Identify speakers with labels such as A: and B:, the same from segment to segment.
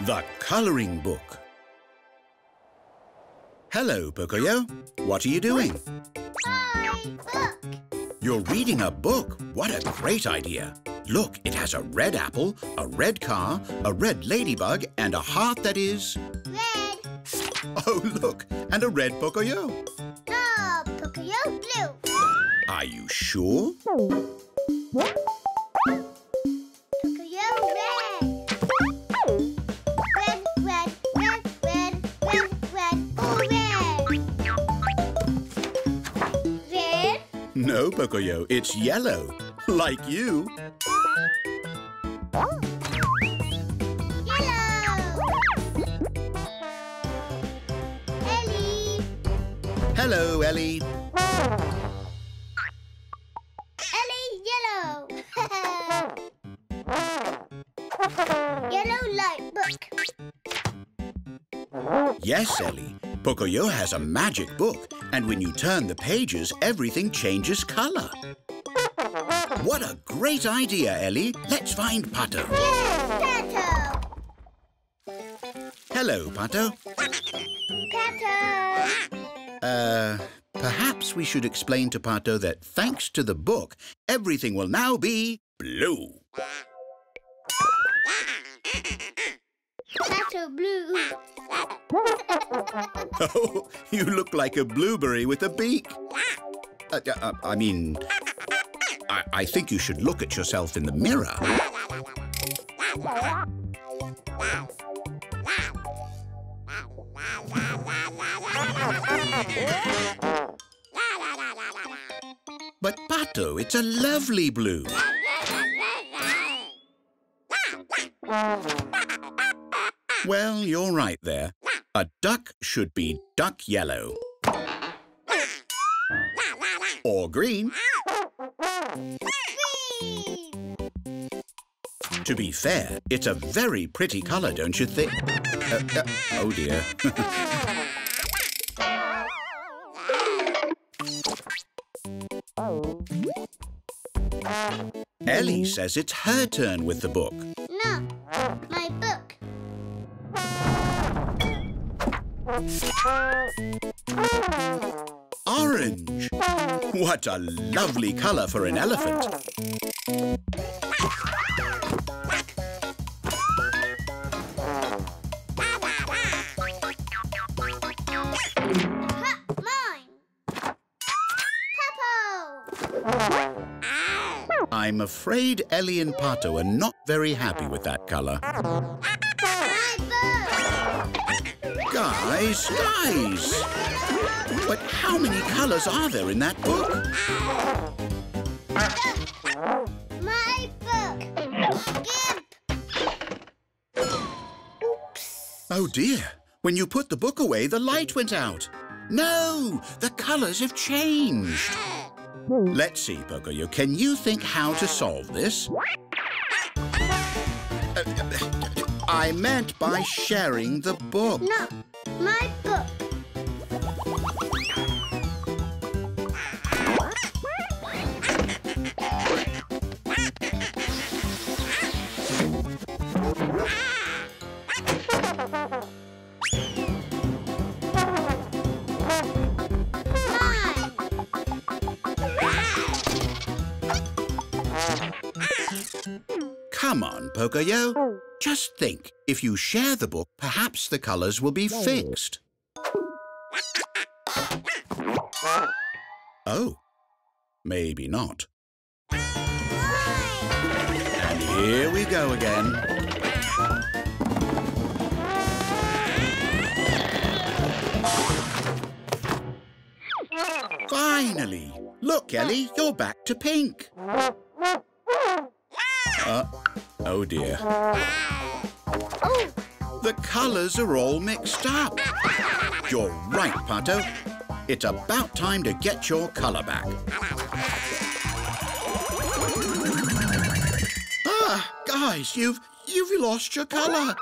A: The Colouring Book. Hello, Pocoyo. What are you doing?
B: Hi, book.
A: You're reading a book. What a great idea. Look, it has a red apple, a red car, a red ladybug, and a heart that is...
B: Red.
A: Oh, look, and a red Pocoyo.
B: No, Pocoyo blue.
A: Are you sure?
B: Pocoyo red. Red, red, red, red, red, red, oh red. Red?
A: No, Pocoyo, it's yellow, like you. Hello, Ellie.
B: Ellie, yellow. Yellow light book.
A: Yes, Ellie. Pocoyo has a magic book, and when you turn the pages, everything changes colour. What a great idea, Ellie. Let's find Pato.
B: Yes, Pato.
A: Hello, Pato.
B: Pato.
A: Perhaps we should explain to Pato that thanks to the book, everything will now be blue.
B: Pato blue.
A: Oh, you look like a blueberry with a beak. I think you should look at yourself in the mirror. But, Pato, it's a lovely blue. Well, you're right there. A duck should be duck yellow. Or green.
B: Green.
A: To be fair, it's a very pretty colour, don't you think? Oh, dear. Ellie says it's her turn with the book.
B: No, my book.
A: Orange! What a lovely colour for an elephant.
B: Mine. Peppa.
A: I'm afraid Ellie and Pato are not very happy with that colour.
B: My book.
A: Guys! But how many colours are there in that book?
B: My book. Gimp. Oops.
A: Oh dear! When you put the book away, the light went out. No! The colours have changed. Let's see, Pocoyo. Can you think how to solve this? I meant by sharing the book.
B: No, my book.
A: Come on, Pocoyo. Just think. If you share the book, perhaps the colours will be fixed. Oh, maybe not. And here we go again. Finally! Look, Ellie, you're back to pink. Oh dear. The colours are all mixed up. You're right, Pato. It's about time to get your colour back. Ah, guys, you've lost your colour.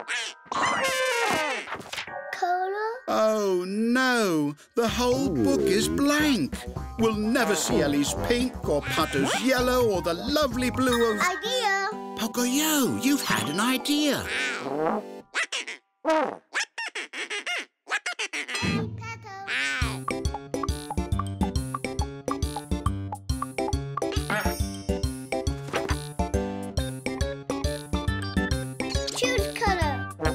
B: Colour?
A: Oh, no. The whole book is blank. We'll never see Ellie's pink or Pato's yellow or the lovely blue of...
B: Idea.
A: Pocoyo, you've had an idea.
B: Choose color.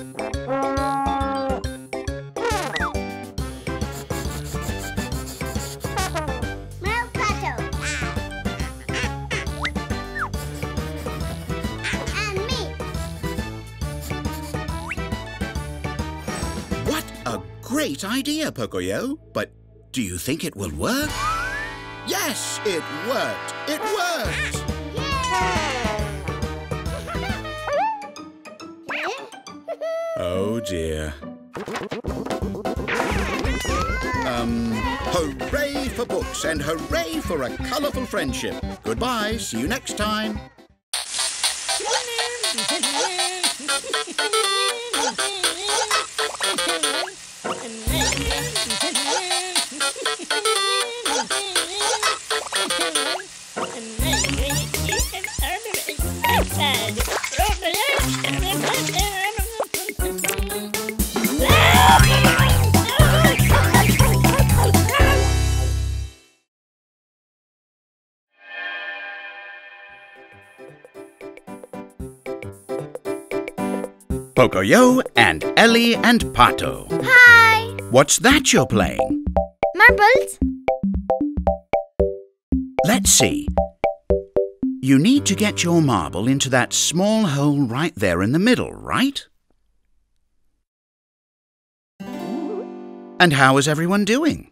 B: Milk Pato. And me.
A: What a great idea, Pocoyo. But do you think it will work? Yes, it worked. It worked. Oh, dear. Hooray for books and hooray for a colourful friendship. Goodbye. See you next time. Pocoyo and Ellie and Pato.
B: Hi.
A: What's that you're playing?
B: Marbles.
A: Let's see. You need to get your marble into that small hole right there in the middle, right? And how is everyone doing?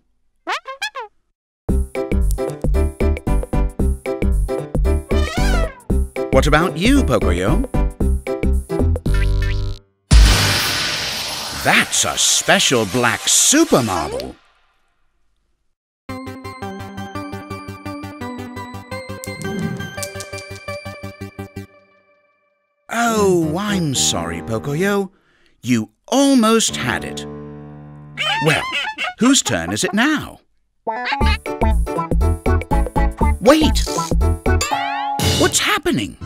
A: What about you, Pocoyo? That's a special black super marble. Oh, I'm sorry, Pocoyo. You almost had it. Well, whose turn is it now? Wait! What's happening?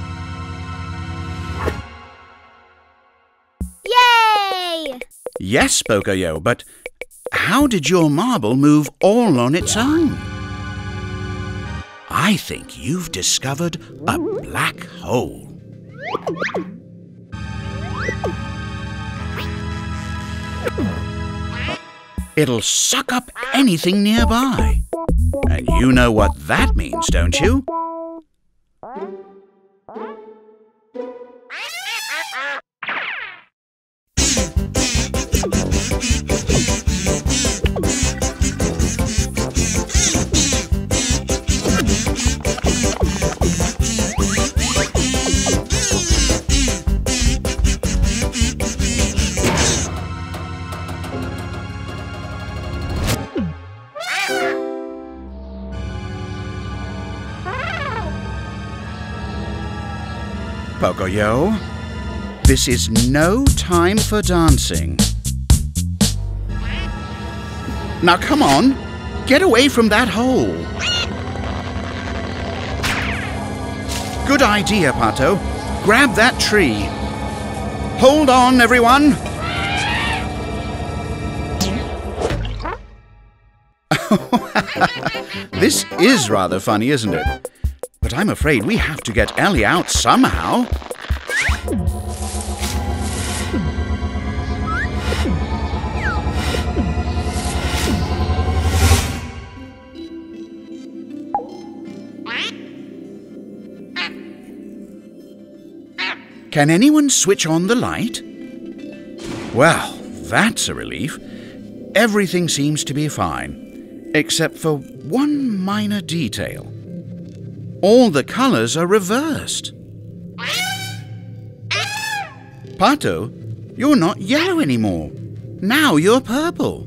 B: Yay!
A: Yes, Pocoyo, but how did your marble move all on its own? I think you've discovered a black hole. It'll suck up anything nearby. And you know what that means, don't you? Pocoyo, this is no time for dancing. Now come on, get away from that hole. Good idea, Pato. Grab that tree. Hold on, everyone. This is rather funny, isn't it? But I'm afraid we have to get Ellie out somehow. Can anyone switch on the light? Well, that's a relief. Everything seems to be fine, except for one minor detail. All the colours are reversed. Pato, you're not yellow anymore. Now you're purple.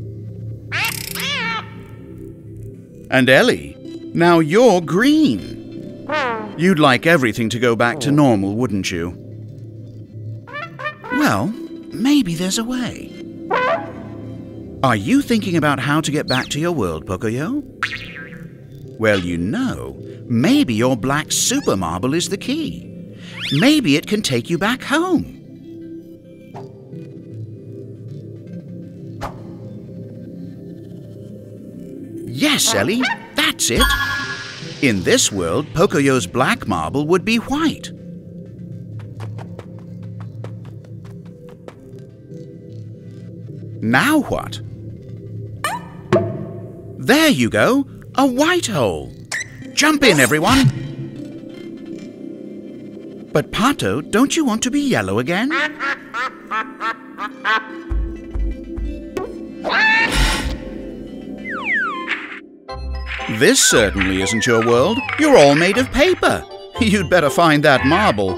A: And Ellie, now you're green. You'd like everything to go back to normal, wouldn't you? Well, maybe there's a way. Are you thinking about how to get back to your world, Pocoyo? Well, you know, maybe your black super marble is the key. Maybe it can take you back home. Yes, Ellie, that's it. In this world, Pocoyo's black marble would be white. Now what? There you go, a white hole. Jump in, everyone. But Pato, don't you want to be yellow again? This certainly isn't your world. You're all made of paper. You'd better find that marble.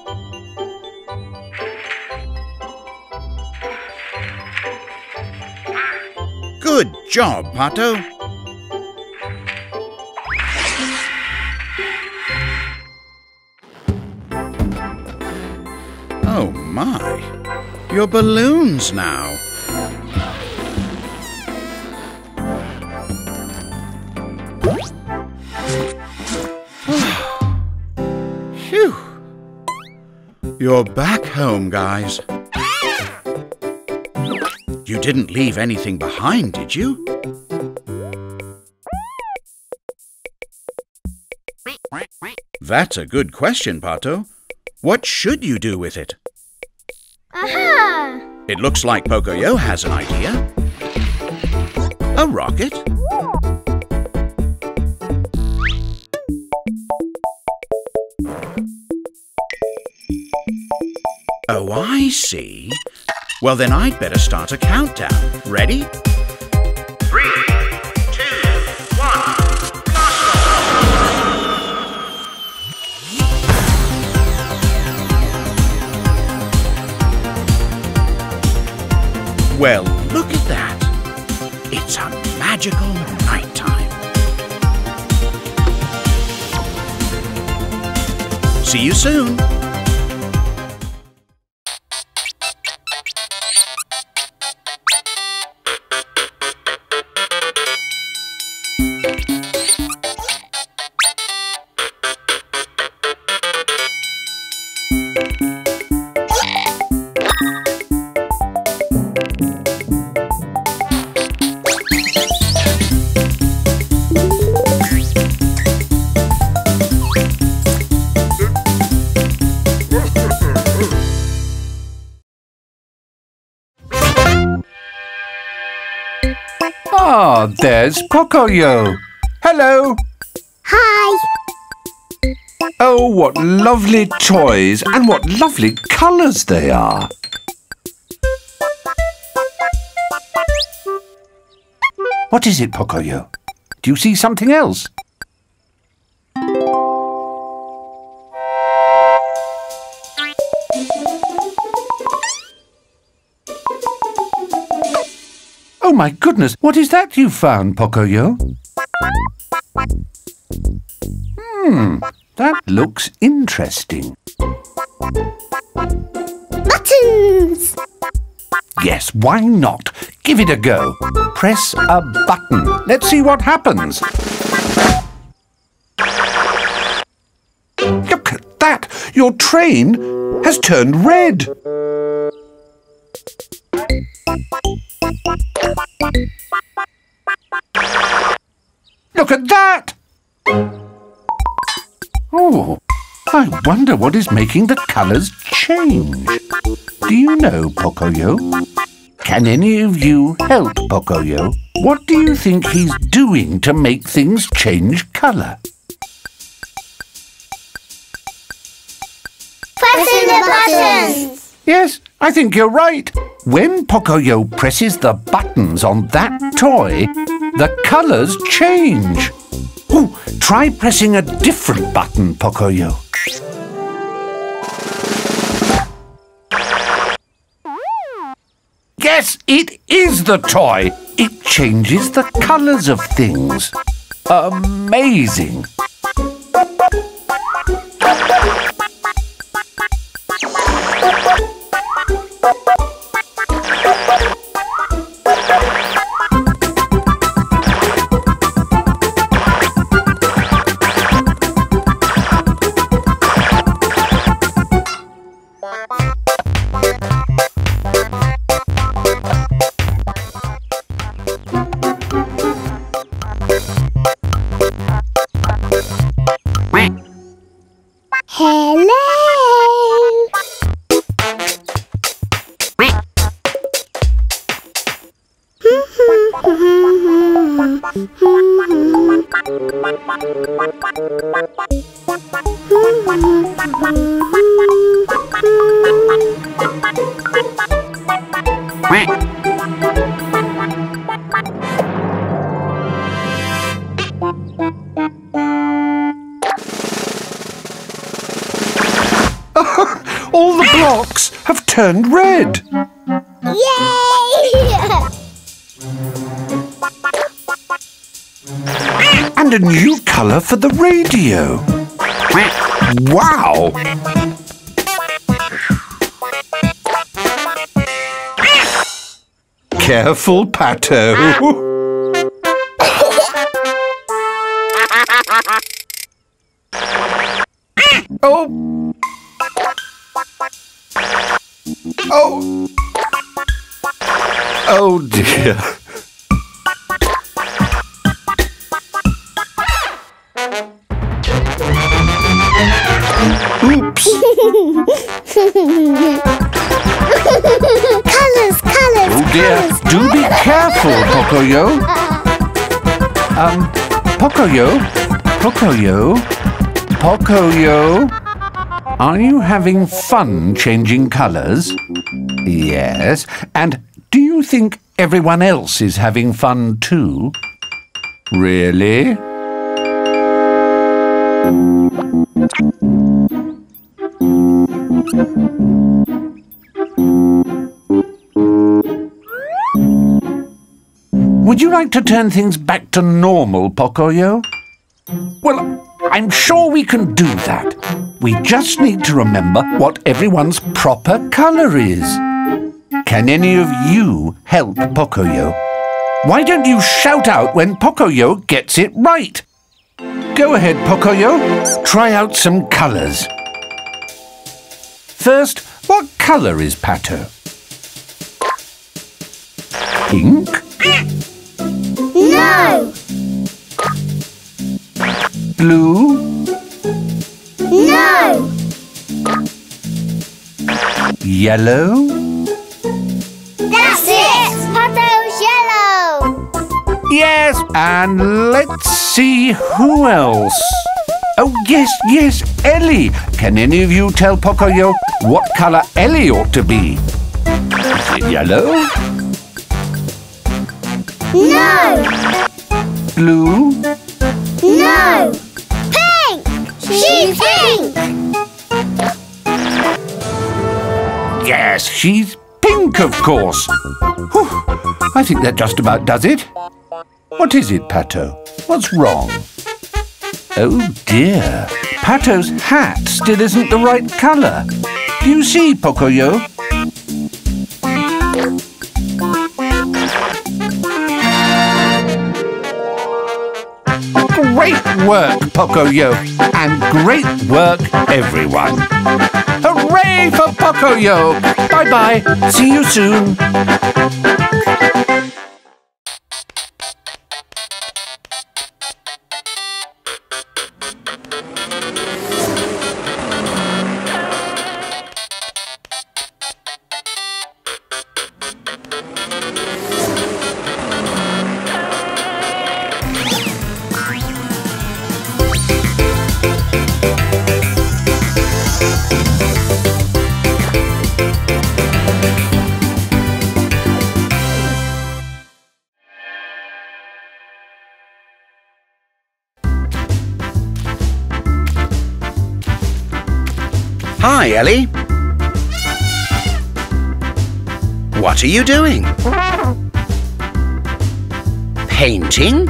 A: Good job, Pato. Oh my, you're balloons now. Phew. You're back home, guys. You didn't leave anything behind, did you? That's a good question, Pato. What should you do with it?
B: Aha!
A: It looks like Pocoyo has an idea. A rocket? Oh, I see. Well, then I'd better start a countdown. Ready? 3, 2, 1, Well, look at that. It's a magical nighttime. See you soon.
C: Ah, there's Pocoyo. Hello.
B: Hi.
C: Oh, what lovely toys and what lovely colours they are. What is it, Pocoyo? Do you see something else? Oh my goodness, what is that you found, Pocoyo? That looks interesting.
B: Buttons!
C: Yes, why not? Give it a go. Press a button. Let's see what happens. Look at that! Your train has turned red. Look at that! Oh, I wonder what is making the colours change. Do you know, Pocoyo? Can any of you help Pocoyo? What do you think he's doing to make things change colour?
B: Pressing the buttons!
C: Yes, I think you're right. When Pocoyo presses the buttons on that toy, the colours change. Oh, try pressing a different button, Pocoyo. Yes, it is the toy. It changes the colours of things. Amazing. All the blocks have turned red.
B: Yay!
C: And a new colour for the radio. Wow! Careful, Pato. Oh! Oh! Oh dear. Oops.
B: Colours, colours,
C: Oh dear.
B: colours.
C: Do be careful, Pocoyo. Pocoyo? Pocoyo? Pocoyo? Are you having fun changing colours? Yes. And do you think everyone else is having fun too? Really? Would you like to turn things back to normal, Pocoyo? Well, I'm sure we can do that. We just need to remember what everyone's proper colour is. Can any of you help Pocoyo? Why don't you shout out when Pocoyo gets it right? Go ahead, Pocoyo. Try out some colours. First, what colour is Pato? Pink?
B: No!
C: Blue?
B: No!
C: Yellow?
B: That's it! Pato's yellow!
C: Yes, and let's see who else. Oh, yes, Ellie. Can any of you tell Pocoyo what colour Ellie ought to be? Is it yellow?
B: No!
C: Blue?
B: No! Pink! She's pink!
C: Yes, she's pink, of course. Whew, I think that just about does it. What is it, Pato? What's wrong? Oh dear, Pato's hat still isn't the right colour. Do you see, Pocoyo? Great work, Pocoyo, and great work, everyone. Hooray for Pocoyo! Bye-bye. See you soon.
A: Hi, Ellie. What are you doing? Painting?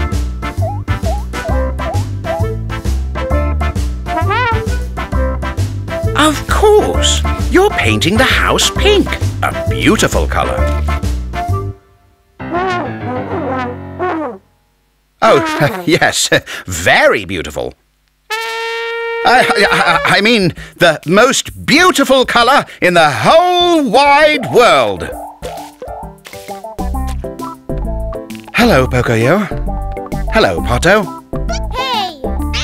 A: Of course! You're painting the house pink. A beautiful colour. Oh, yes, very beautiful. I mean, the most beautiful colour in the whole wide world. Hello, Pocoyo. Hello, Pato.
B: Hey!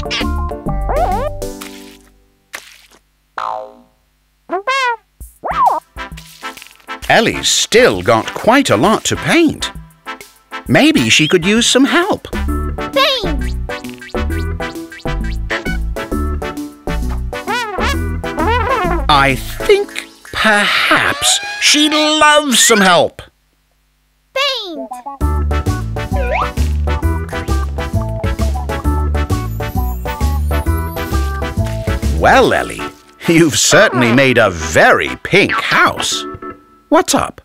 A: Ellie's still got quite a lot to paint. Maybe she could use some help.
B: Paint!
A: Perhaps she'd love some help.
B: Paint.
A: Well, Ellie, you've certainly made a very pink house. What's up?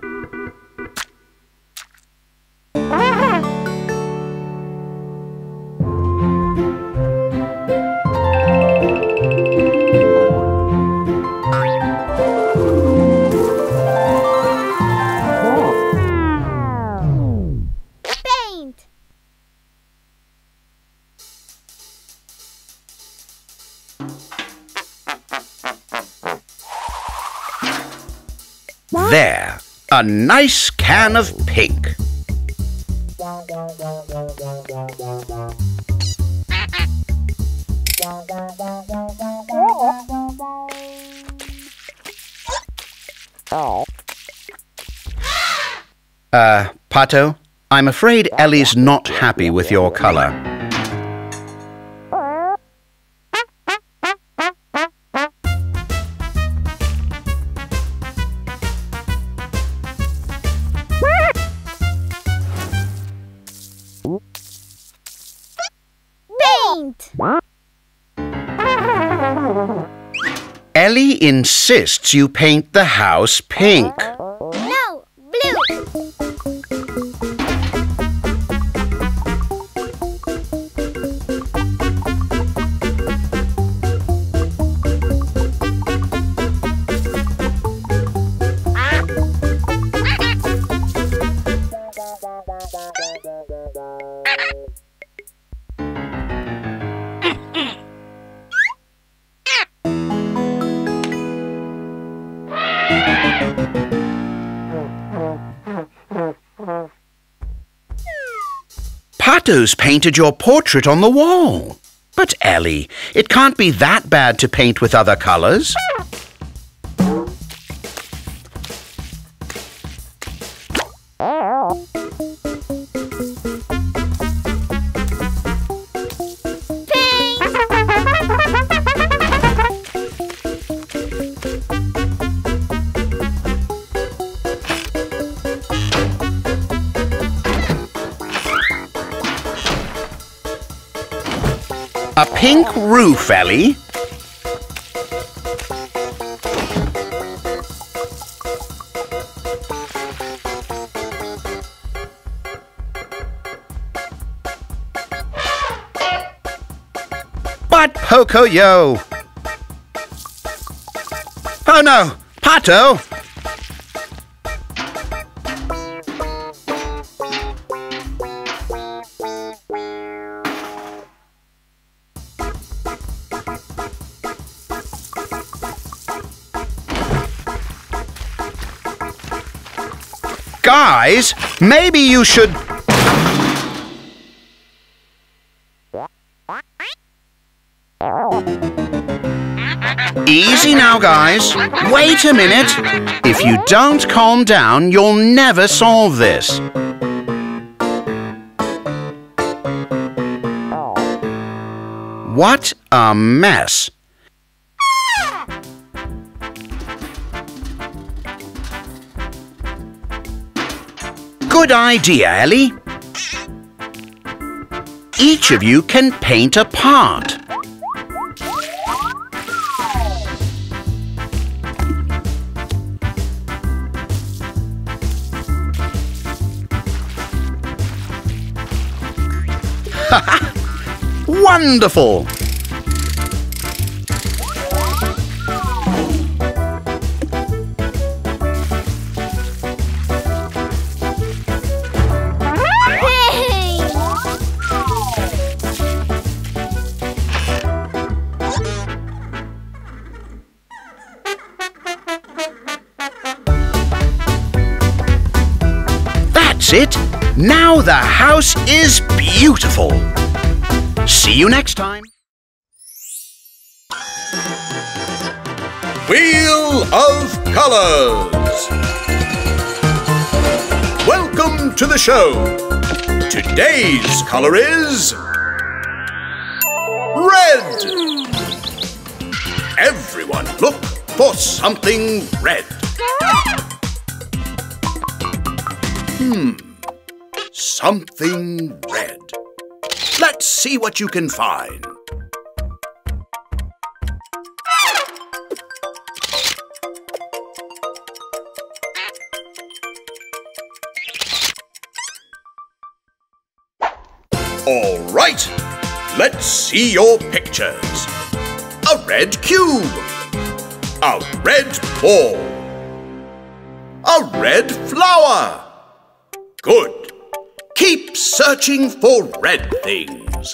B: Paint.
A: There, a nice can of pink. Pato, I'm afraid Ellie's not happy with your colour.
B: Paint.
A: Ellie insists you paint the house pink.
B: No, blue.
A: Pato's painted your portrait on the wall. But Ellie, it can't be that bad to paint with other colours. A pink roof, Ellie. But Pocoyo! Oh no! Pato! Guys, maybe you should... Easy now, guys. Wait a minute. If you don't calm down, you'll never solve this. What a mess. Good idea, Ellie. Each of you can paint a part. Wonderful! That's it! Now the house is beautiful! See you next time!
D: Wheel of Colors! Welcome to the show! Today's color is... red! Everyone look for something red. Something red. Let's see what you can find. All right, let's see your pictures. A red cube. A red ball. A red flower. Good. Keep searching for red things.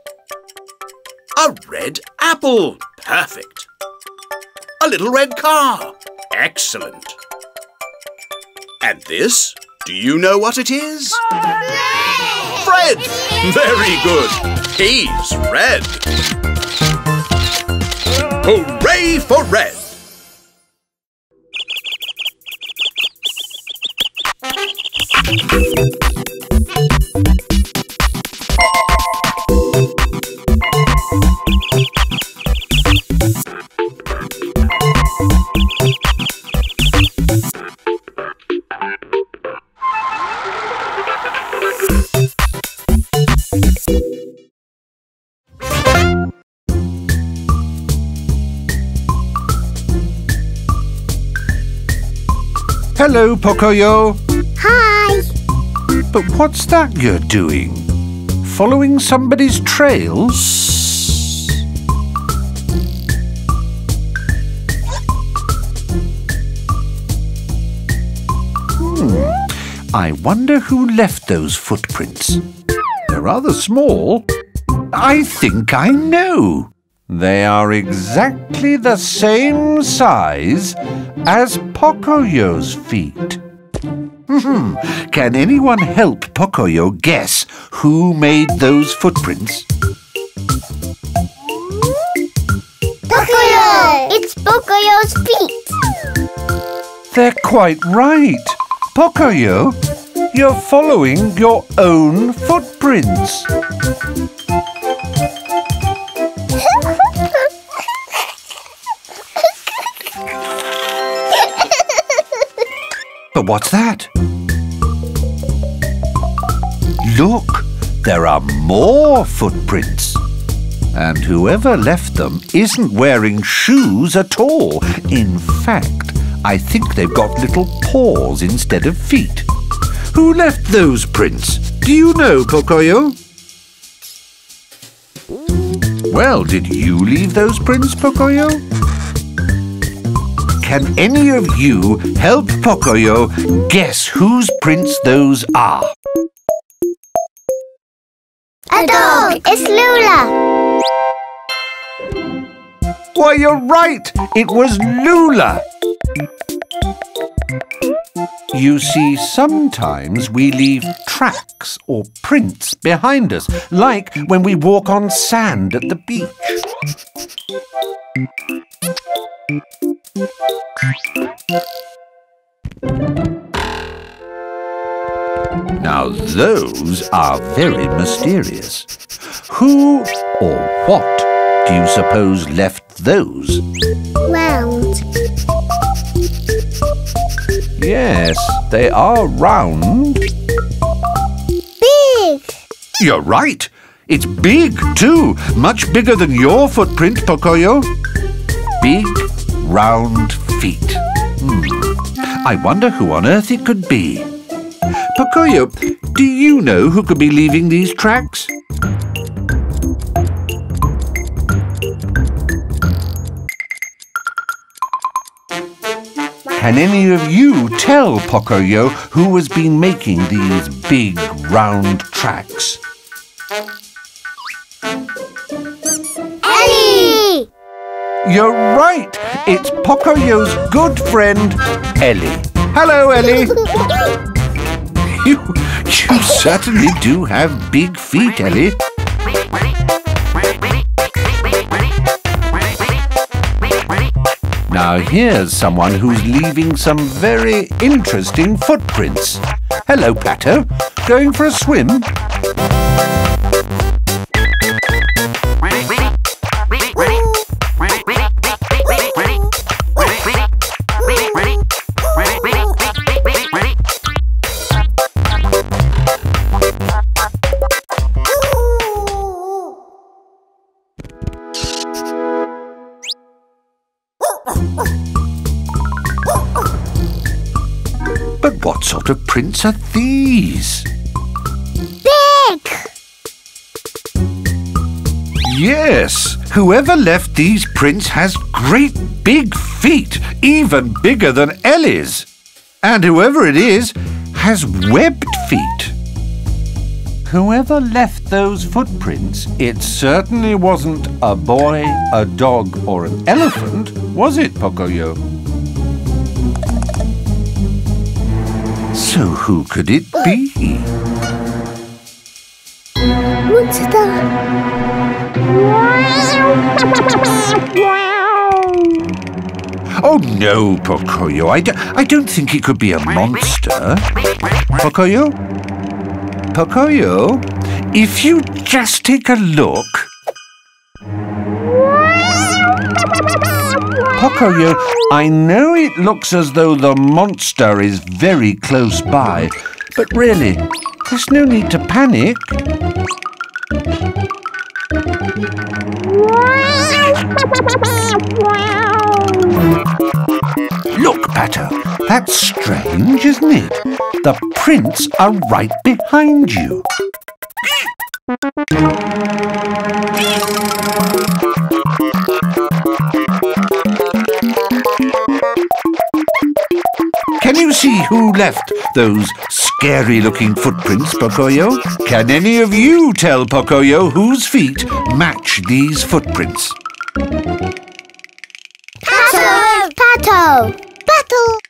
D: A red apple. Perfect. A little red car. Excellent. And this, do you know what it is? Fred! Very good. He's red. Hooray for red!
C: Hello, Pocoyo.
B: Hi.
C: But what's that you're doing? Following somebody's trail? I wonder who left those footprints. They're rather small. I think I know. They are exactly the same size as Pocoyo's feet. Can anyone help Pocoyo guess who made those footprints?
B: Pocoyo! It's Pocoyo's feet.
C: They're quite right. Pocoyo, you're following your own footprints. But what's that? Look, there are more footprints. And whoever left them isn't wearing shoes at all. In fact, I think they've got little paws instead of feet. Who left those prints? Do you know, Pocoyo? Well, did you leave those prints, Pocoyo? Can any of you help Pocoyo guess whose prints those are?
B: A dog! It's Lula!
C: Why, you're right! It was Lula! You see, sometimes we leave tracks or prints behind us, like when we walk on sand at the beach. Now those are very mysterious. Who or what do you suppose left those?
B: Round.
C: Yes, they are round.
B: Big.
C: You're right. It's big too. Much bigger than your footprint, Pocoyo. Big, round feet. I wonder who on earth it could be. Pocoyo, do you know who could be leaving these tracks? Can any of you tell Pocoyo who has been making these big, round tracks?
B: Ellie!
C: You're right. It's Pocoyo's good friend, Ellie. Hello, Ellie. You certainly do have big feet, Ellie. Now here's someone who's leaving some very interesting footprints. Hello, Pato. Going for a swim? But what sort of prints are these?
B: Big!
C: Yes, whoever left these prints has great big feet, even bigger than Ellie's. And whoever it is has webbed feet. Whoever left those footprints, it certainly wasn't a boy, a dog or an elephant, was it, Pocoyo? So who could it be?
B: What's that?
C: Oh no, Pocoyo, I don't think it could be a monster. Pocoyo? Pocoyo, if you just take a look. Pocoyo, I know it looks as though the monster is very close by, but really, there's no need to panic. Look, Pato, that's strange, isn't it? The prints are right behind you. Can you see who left those scary-looking footprints, Pocoyo? Can any of you tell Pocoyo whose feet match these footprints?
B: Pato! Pato! Pato!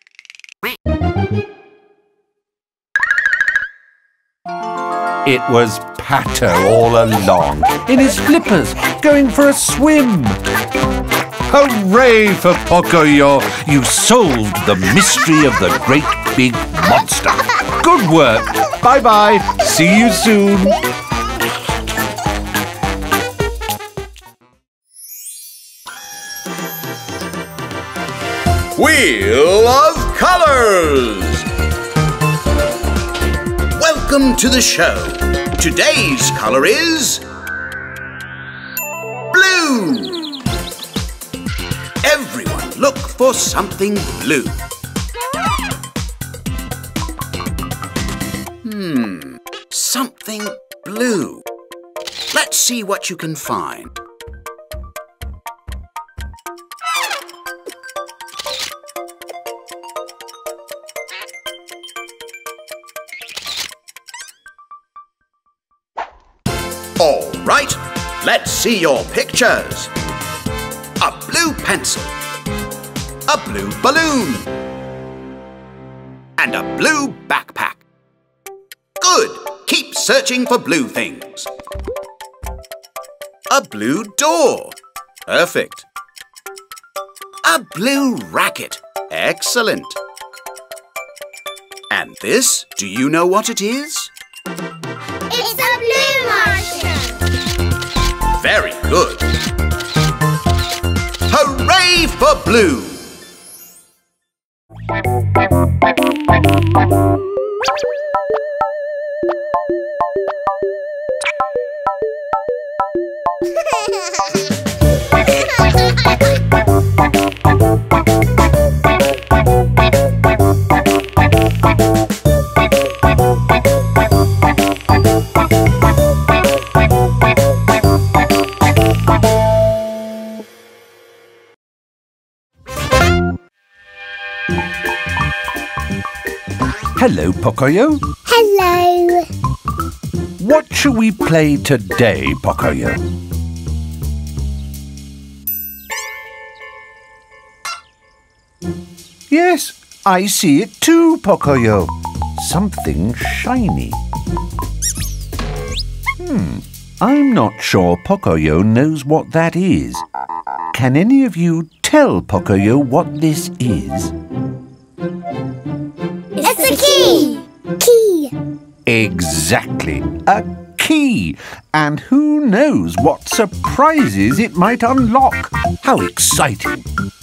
C: It was Pato all along, in his flippers, going for a swim. Hooray for Pocoyo! You solved the mystery of the great big monster. Good work. Bye-bye. See you soon.
D: Wheel of Colors! Welcome to the show. Today's color is blue. Everyone look for something blue. Something blue. Let's see what you can find. All right, let's see your pictures. A blue pencil, a blue balloon, and a blue backpack. Good! Keep searching for blue things. A blue door. Perfect. A blue racket. Excellent. And this, do you know what it is?
B: It's a blue Martian!
D: Very good. Hooray for blue!
C: Hello, Pocoyo.
B: Hello.
C: What shall we play today, Pocoyo? Yes, I see it too, Pocoyo. Something shiny. I'm not sure Pocoyo knows what that is. Can any of you tell Pocoyo what this is?
B: It's a key! Key!
C: Exactly, a key. And who knows what surprises it might unlock. How exciting.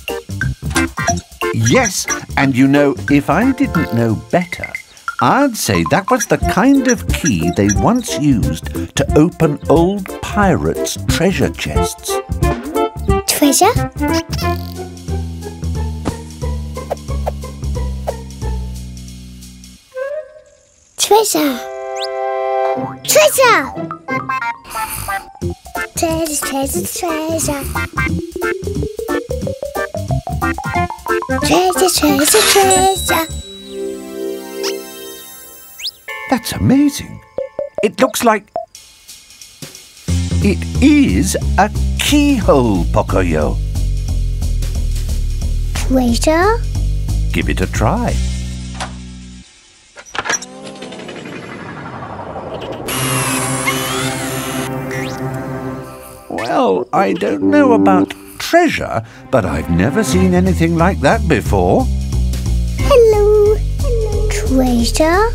C: Yes, and you know, if I didn't know better, I'd say that was the kind of key they once used to open old pirates' treasure chests.
B: Treasure? Treasure! Treasure! Treasure, treasure, treasure. Treasure, treasure, treasure.
C: That's amazing. It looks like... It is a keyhole, Pocoyo.
B: Treasure?
C: Give it a try. Well, I don't know about treasure, but I've never seen anything like that before.
B: Hello. Hello. Treasure?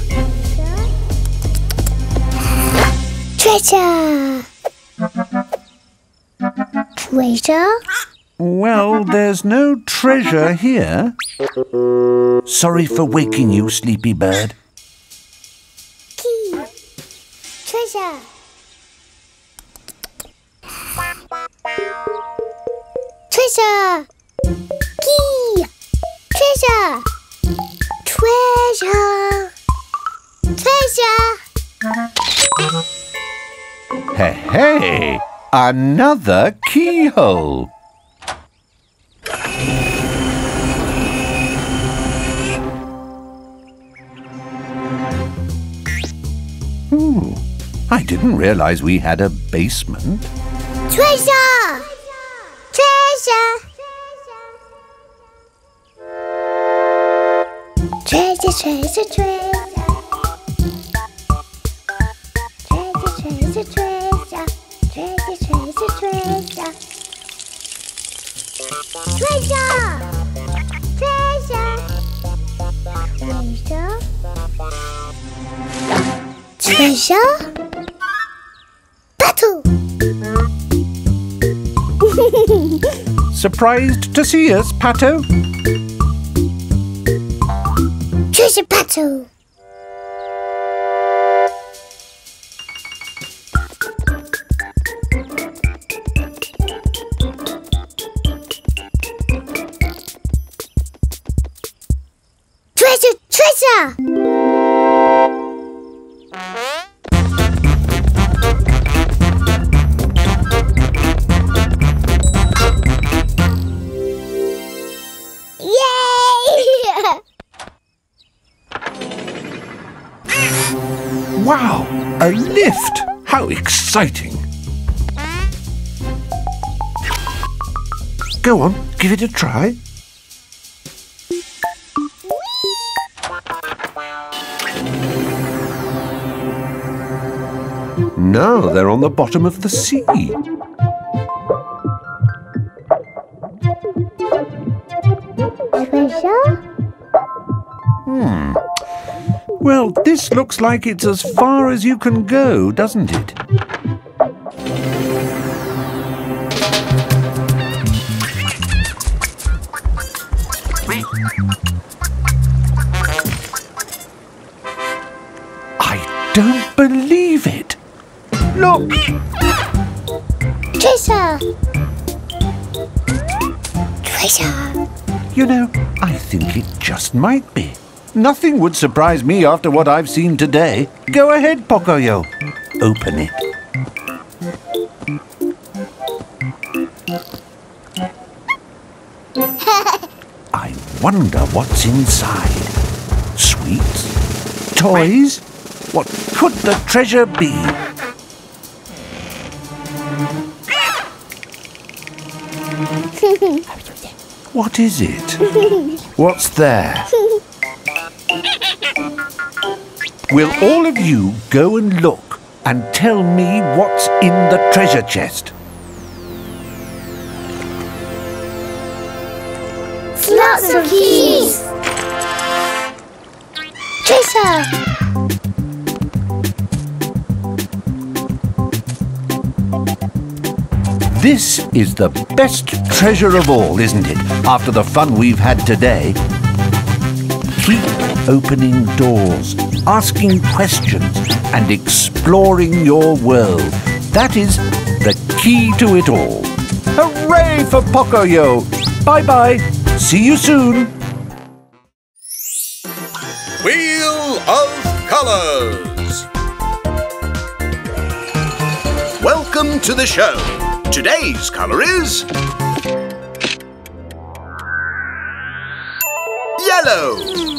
B: Treasure! Treasure?
C: Well, there's no treasure here. Sorry for waking you, sleepy bird.
B: Key. Treasure. Treasure. Key. Treasure. Treasure. Treasure.
C: Hey, hey! Another keyhole! I didn't realize we had a basement.
B: Treasure! Treasure! Treasure, treasure, treasure. Treasure, treasure, treasure. Treasure, treasure, treasure. Treasure! Treasure! Treasure? Treasure? Battle!
C: Surprised to see us, Pato?
B: Treasure battle! Treasure! Treasure!
C: Wow! A lift! How exciting! Go on, give it a try. Now they're on the bottom of the sea.
B: Treasure?
C: Well, this looks like it's as far as you can go, doesn't it? I don't believe it! Look!
B: Treasure! Treasure!
C: You know, I think it just might be. Nothing would surprise me after what I've seen today. Go ahead, Pocoyo. Open it. I wonder what's inside. Sweets? Toys? What could the treasure be? What is it? What's there? Will all of you go and look and tell me what's in the treasure chest?
B: Lots of keys! Treasure!
C: This is the best treasure of all, isn't it? After the fun we've had today. Keep opening doors, asking questions, and exploring your world. That is the key to it all. Hooray for Pocoyo! Bye-bye. See you soon.
D: Wheel of colours. Welcome to the show. Today's colour is yellow.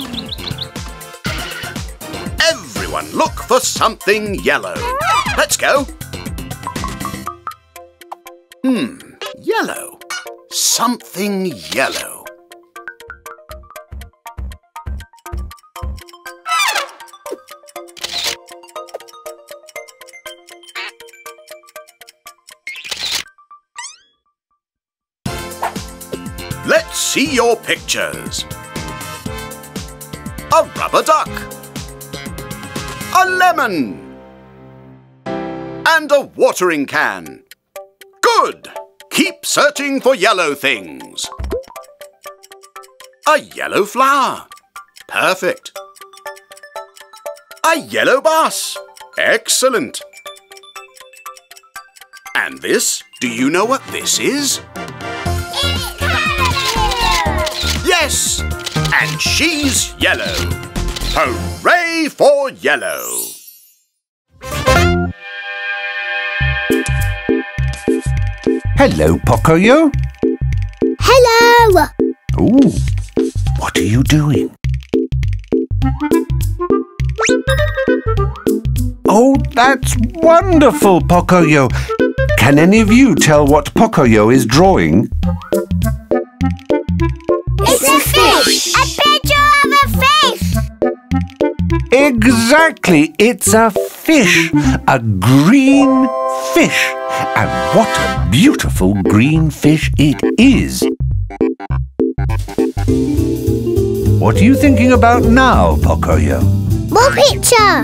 D: Everyone look for something yellow. Let's go. Yellow. Something yellow. Let's see your pictures. A rubber duck. A lemon. And a watering can. Good! Keep searching for yellow things. A yellow flower. Perfect. A yellow bus. Excellent. And this? Do you know what this is?
B: It's colour!
D: Yes! And she's yellow. Hooray for yellow!
C: Hello, Pocoyo.
B: Hello!
C: Ooh, what are you doing? Oh, that's wonderful, Pocoyo. Can any of you tell what Pocoyo is drawing?
B: It's a fish! A picture of a fish!
C: Exactly, it's a fish. A green fish. And what a beautiful green fish it is. What are you thinking about now, Pocoyo?
B: More picture!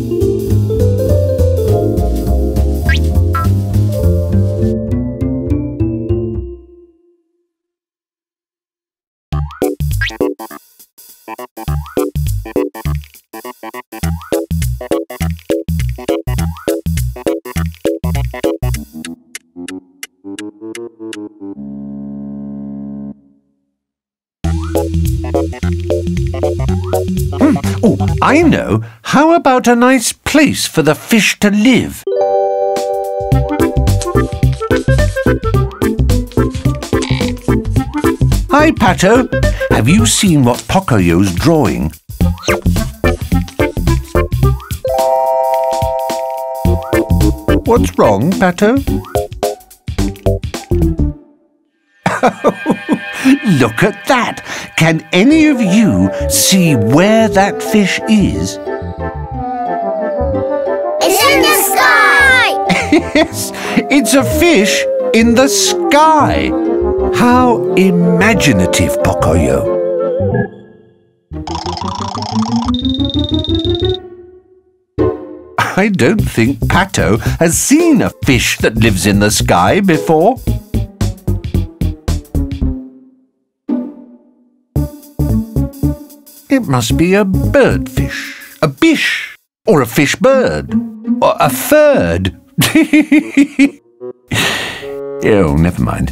C: Oh, I know. How about a nice place for the fish to live? Hi, Pato. Have you seen what Pocoyo's drawing? What's wrong, Pato? Look at that! Can any of you see where that fish is?
B: It's in the sky!
C: Yes, it's a fish in the sky. How imaginative, Pocoyo. I don't think Pato has seen a fish that lives in the sky before. It must be a birdfish, a bish, or a fish bird, or a third. Oh, never mind.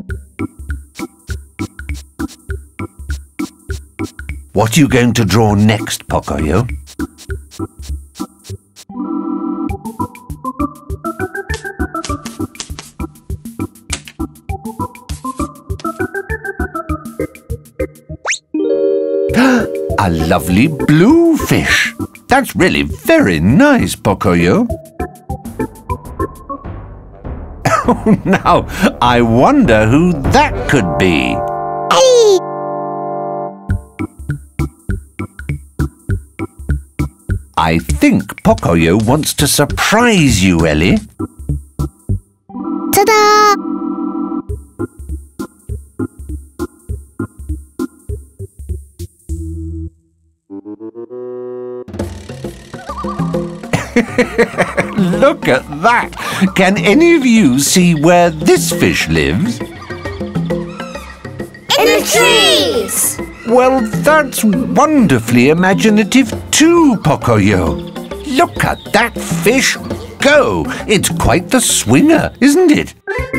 C: What are you going to draw next, Pocoyo? A lovely blue fish. That's really very nice, Pocoyo. Oh, now, I wonder who that could be.
B: Ellie!
C: I think Pocoyo wants to surprise you, Ellie.
B: Ta-da!
C: Look at that! Can any of you see where this fish lives?
B: In the trees!
C: Well, that's wonderfully imaginative too, Pocoyo. Look at that fish go! It's quite the swinger, isn't it?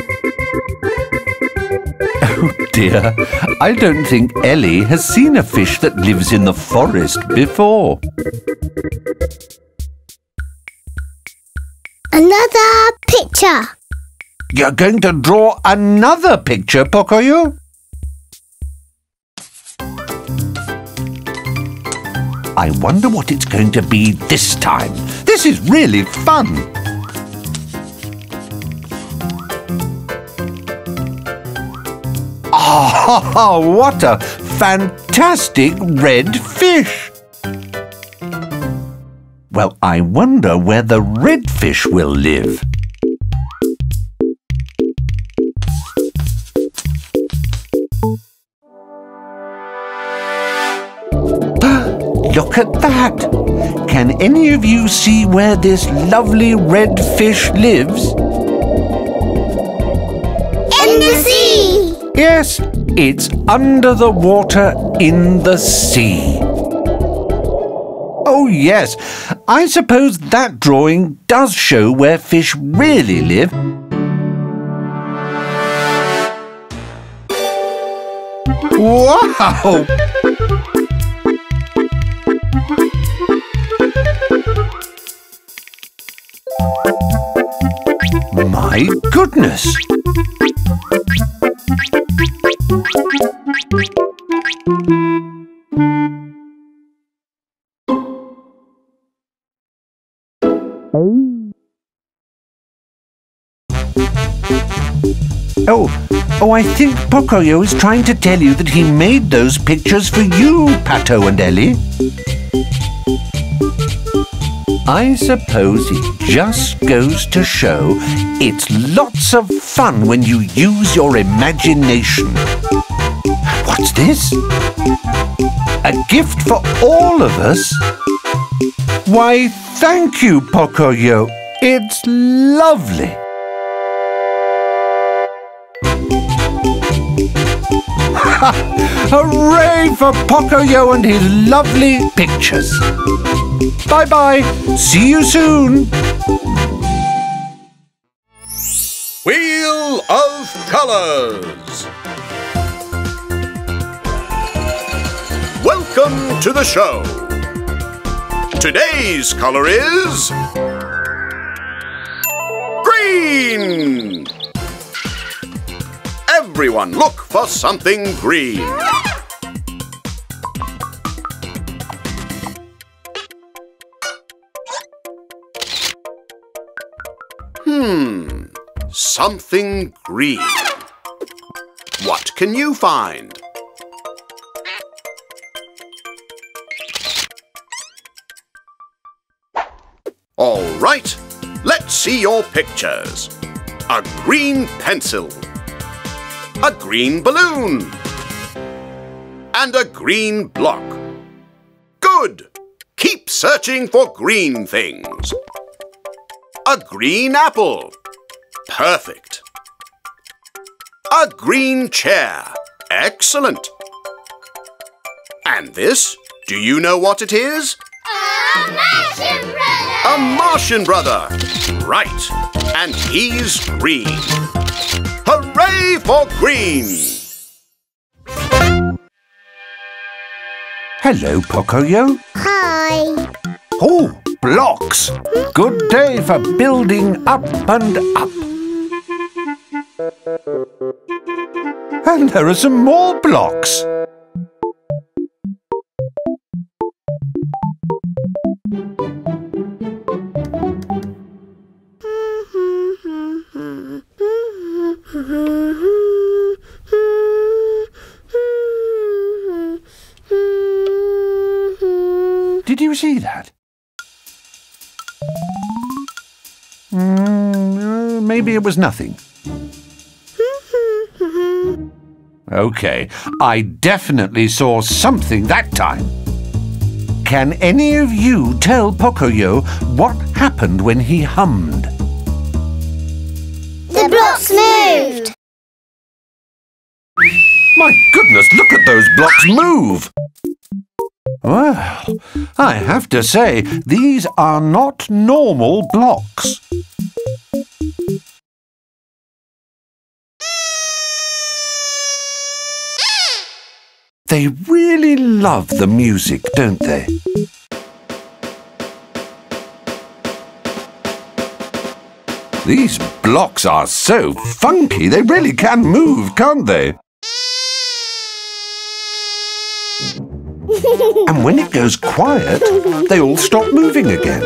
C: Oh dear, I don't think Ellie has seen a fish that lives in the forest before.
B: Another picture.
C: You're going to draw another picture, Pocoyo? I wonder what it's going to be this time. This is really fun. Ah, what a fantastic red fish! Well, I wonder where the red fish will live. Look at that! Can any of you see where this lovely red fish lives?
B: In the sea!
C: Yes, it's under the water in the sea. Oh yes, I suppose that drawing does show where fish really live. Wow! My goodness! Oh, I think Pocoyo is trying to tell you that he made those pictures for you, Pato and Ellie. I suppose it just goes to show it's lots of fun when you use your imagination. What's this? A gift for all of us? Why, thank you, Pocoyo. It's lovely. Hooray for Pocoyo and his lovely pictures. Bye-bye. See you soon.
D: Wheel of Colours. Welcome to the show. Today's colour is green. Everyone look for something green. Something green. What can you find? All right, let's see your pictures. A green pencil. A green balloon. And a green block. Good! Keep searching for green things. A green apple. Perfect. A green chair. Excellent. And this, do you know what it is?
B: A Martian brother!
D: A Martian brother. Right. And he's green. Hooray for green!
C: Hello, Pocoyo.
B: Hi.
C: Oh, blocks. Good day for building up and up. And there are some more blocks. Did you see that? Maybe it was nothing. Okay, I definitely saw something that time. Can any of you tell Pocoyo what happened when he hummed?
B: The blocks moved.
C: My goodness, look at those blocks move! Well, I have to say, these are not normal blocks. They really love the music, don't they? These blocks are so funky. They really can move, can't they? And when it goes quiet, they all stop moving again.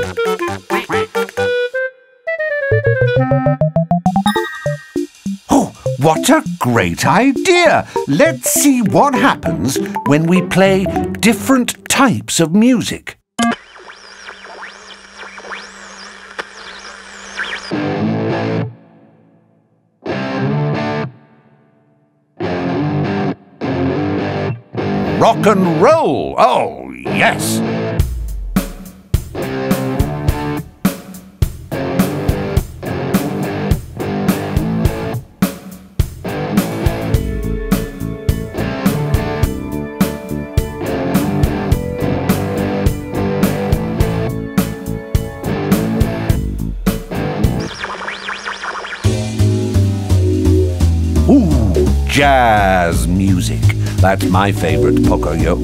C: Oh, what a great idea! Let's see what happens when we play different types of music. Rock and roll! Oh, yes! Ooh, jazz music. That's my favourite, Pocoyo.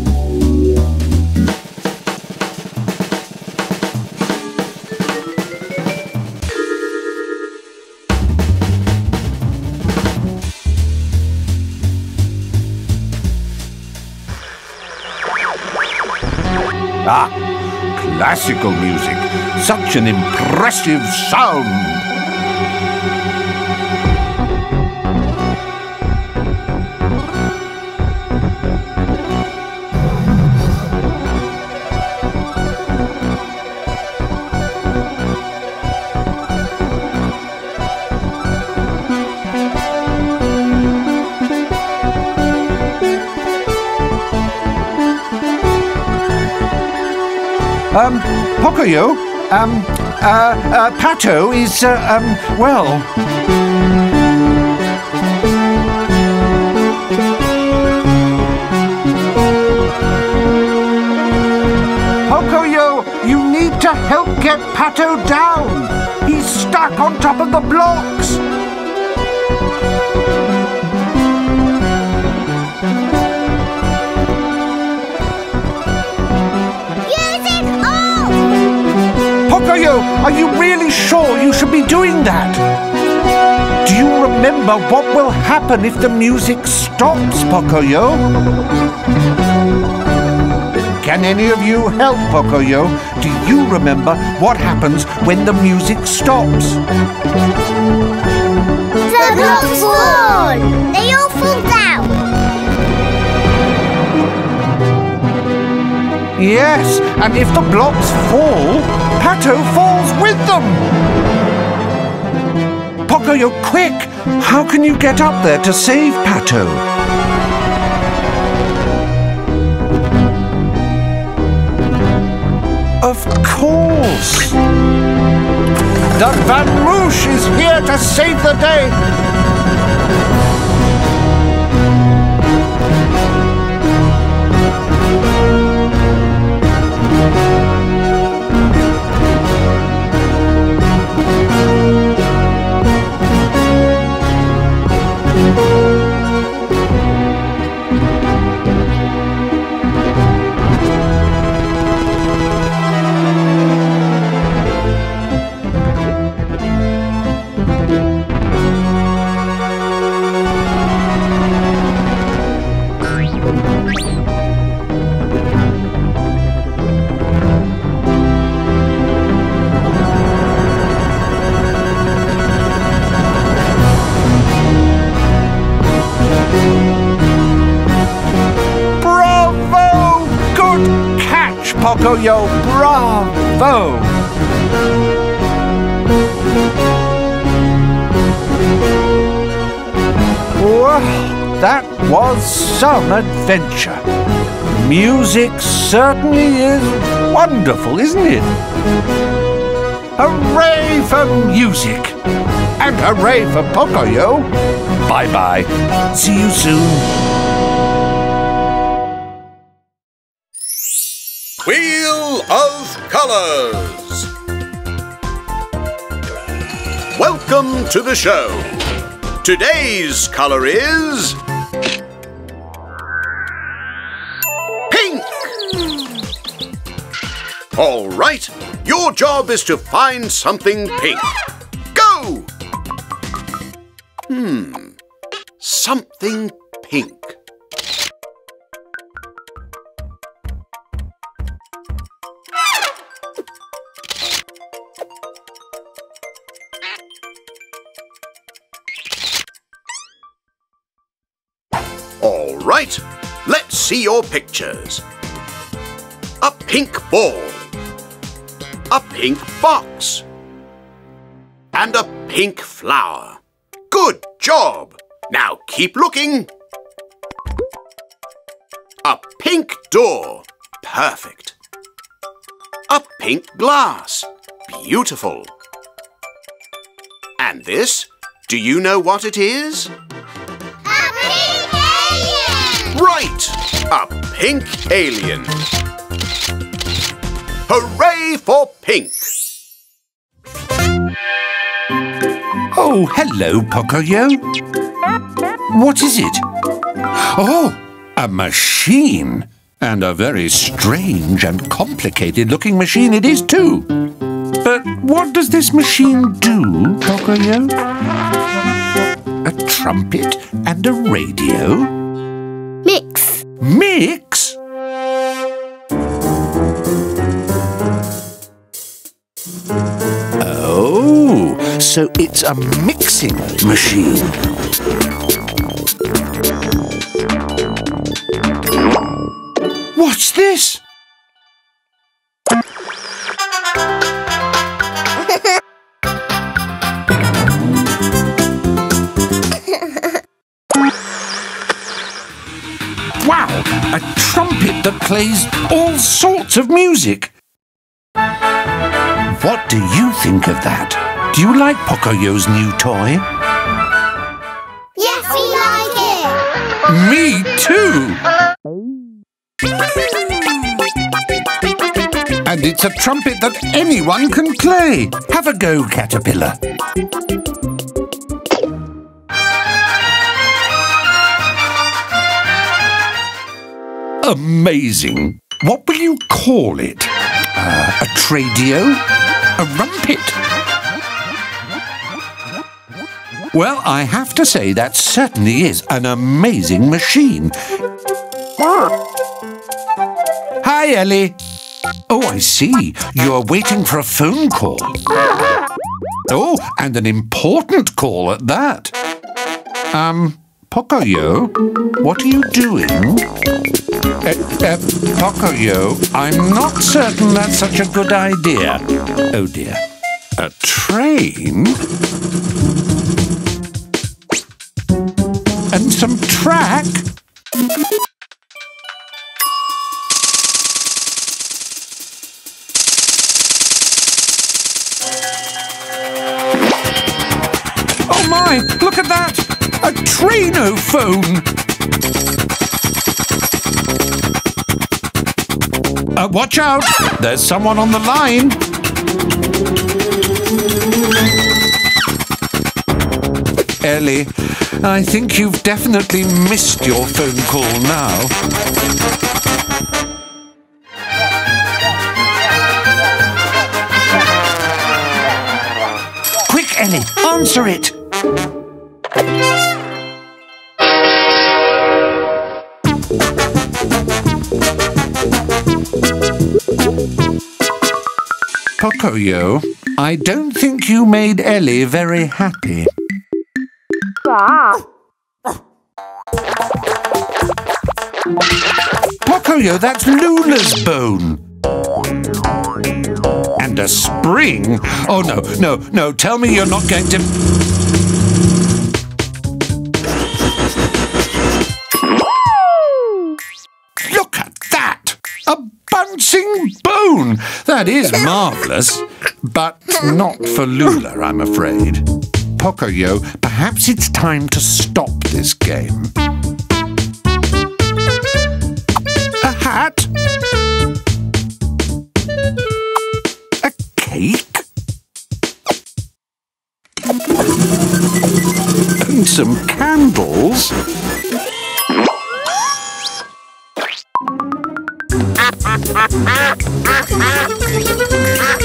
C: Ah, classical music. Such an impressive sound. Pocoyo, Pato is, well... Pocoyo, you need to help get Pato down. He's stuck on top of the blocks. Pocoyo, are you really sure you should be doing that? Do you remember what will happen if the music stops, Pocoyo? Can any of you help, Pocoyo? Do you remember what happens when the music stops?
B: The blocks fall! They all fall down!
C: Yes, and if the blocks fall, Pato falls with them! Pocoyo, quick! How can you get up there to save Pato? Of course! The Vamoose is here to save the day! Pocoyo, bravo! Well, that was some adventure. Music certainly is wonderful, isn't it? Hooray for music! And hooray for Pocoyo! Bye-bye. See you soon.
D: Wheel of Colours. Welcome to the show. Today's colour is... pink! All right, your job is to find something pink. Go! Something pink. All right, let's see your pictures. A pink ball, a pink box, and a pink flower. Good job! Now keep looking. A pink door. Perfect. A pink glass. Beautiful. And this? Do you know what it is?
B: A pink alien!
D: Right! A pink alien. Hooray for pink!
C: Oh, hello, Pocoyo. What is it? Oh, a machine. And a very strange and complicated-looking machine it is, too. But what does this machine do, Pocoyo? A trumpet and a radio?
B: Mix.
C: Mix? Oh, so it's a mixing machine. What's this? Wow, a trumpet that plays all sorts of music. What do you think of that? Do you like Pocoyo's new toy?
B: Yes, we like it!
C: Me too! And it's a trumpet that anyone can play. Have a go, Caterpillar. Amazing. What will you call it? A tradio? A rumpet? Well, I have to say that certainly is an amazing machine. Hi, Ellie. Oh, I see. You're waiting for a phone call. Oh, and an important call at that. Pocoyo, what are you doing? Pocoyo, I'm not certain that's such a good idea. Oh, dear. A train? And some track? Oh my, look at that! A trainophone! Watch out! There's someone on the line! Ellie, I think you've definitely missed your phone call now. Quick, Ellie, answer it! Pocoyo, I don't think you made Ellie very happy. Pocoyo, that's Lula's bone. And a spring? Oh, no, tell me you're not going to... Look at that! A bouncing bone! That is marvellous, but not for Lula, I'm afraid. Pocoyo, perhaps it's time to stop this game. A hat? A cake? And some candles?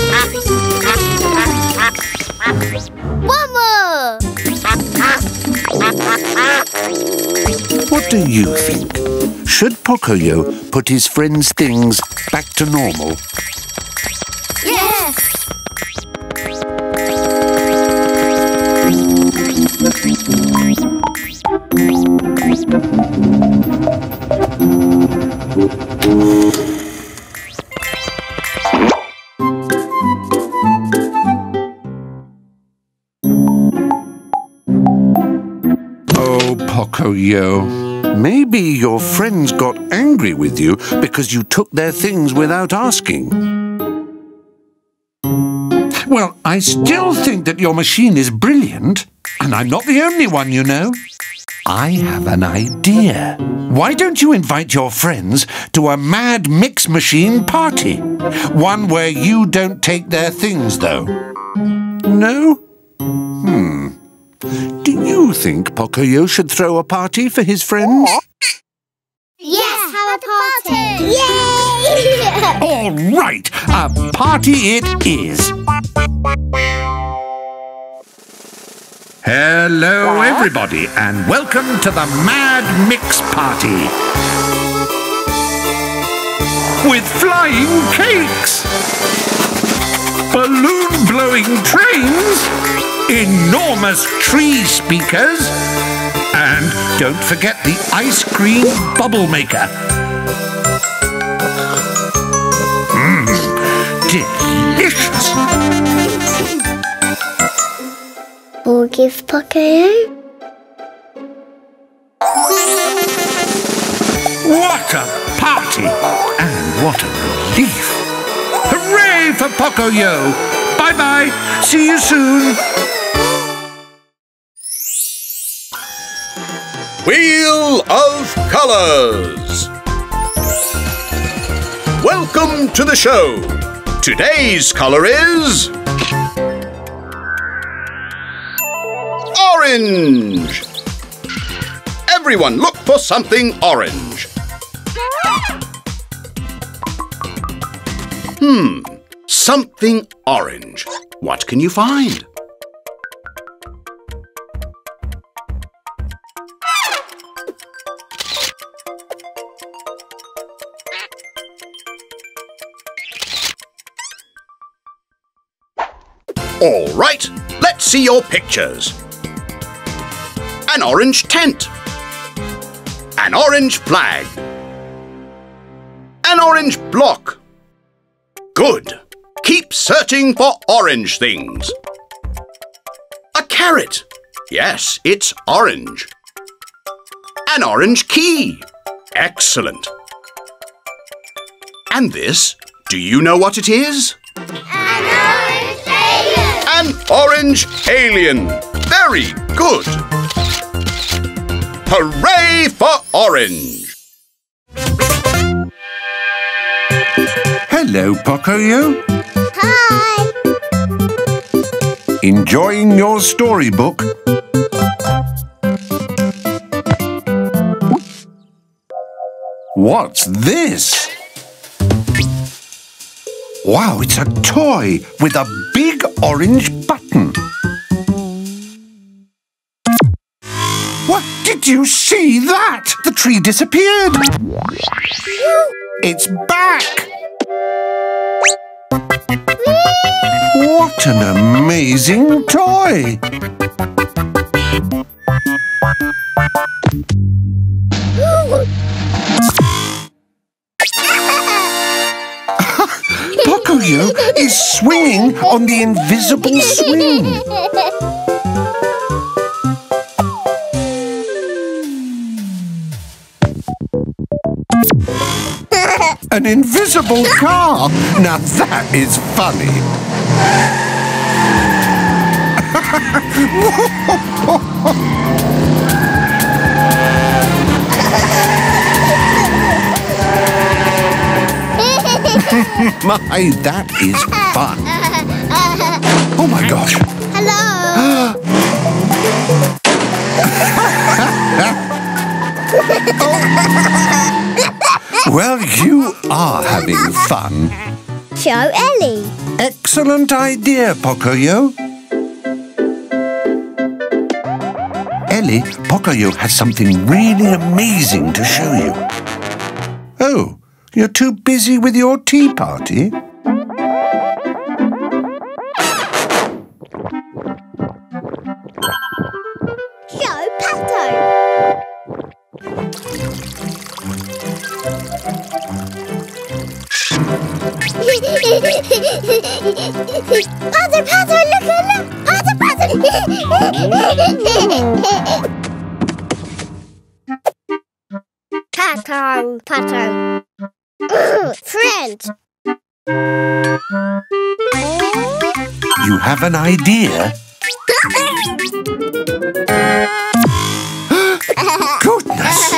B: One more!
C: What do you think? Should Pocoyo put his friend's things back to normal?
B: Yes!
C: Oh, Pocoyo, maybe your friends got angry with you because you took their things without asking. Well, I still think that your machine is brilliant, and I'm not the only one, you know. I have an idea. Why don't you invite your friends to a mad mix machine party? One where you don't take their things, though. No? Do you think Pocoyo should throw a party for his friends?
B: Yes, have a party! Yay!
C: All right, a party it is. Hello, everybody, and welcome to the Mad Mix Party. With flying cakes, balloon-blowing trains, enormous tree speakers, and don't forget the ice cream bubble maker. Delicious!
B: We'll give Pocoyo.
C: What a party! And what a relief! Hooray for Pocoyo! Bye-bye! See you soon!
D: Wheel of Colours. Welcome to the show. Today's colour is orange. Everyone look for something orange. Something orange. What can you find? All right, let's see your pictures. An orange tent. An orange flag. An orange block. Good. Keep searching for orange things. A carrot. Yes, it's orange. An orange key. Excellent. And this, do you know what it is?
B: An orange alien!
D: An orange alien. Very good. Hooray for orange.
C: Hello, Pocoyo.
B: Hi!
C: Enjoying your storybook? What's this? Wow, it's a toy with a big orange button. What? Did you see that? The tree disappeared. It's back. What an amazing toy! Pocoyo is swinging on the invisible swing. An invisible car! Now that is funny. My, that is fun. Oh my gosh.
B: Hello!
C: Well, you are having fun.
B: Show Ellie.
C: Excellent idea, Pocoyo. Ellie, Pocoyo has something really amazing to show you. Oh, you're too busy with your tea party?
B: Show Pato. Pato, Pato, look, look! Pato, Pato! Pato, Pato. Friend.
C: You have an idea? Goodness!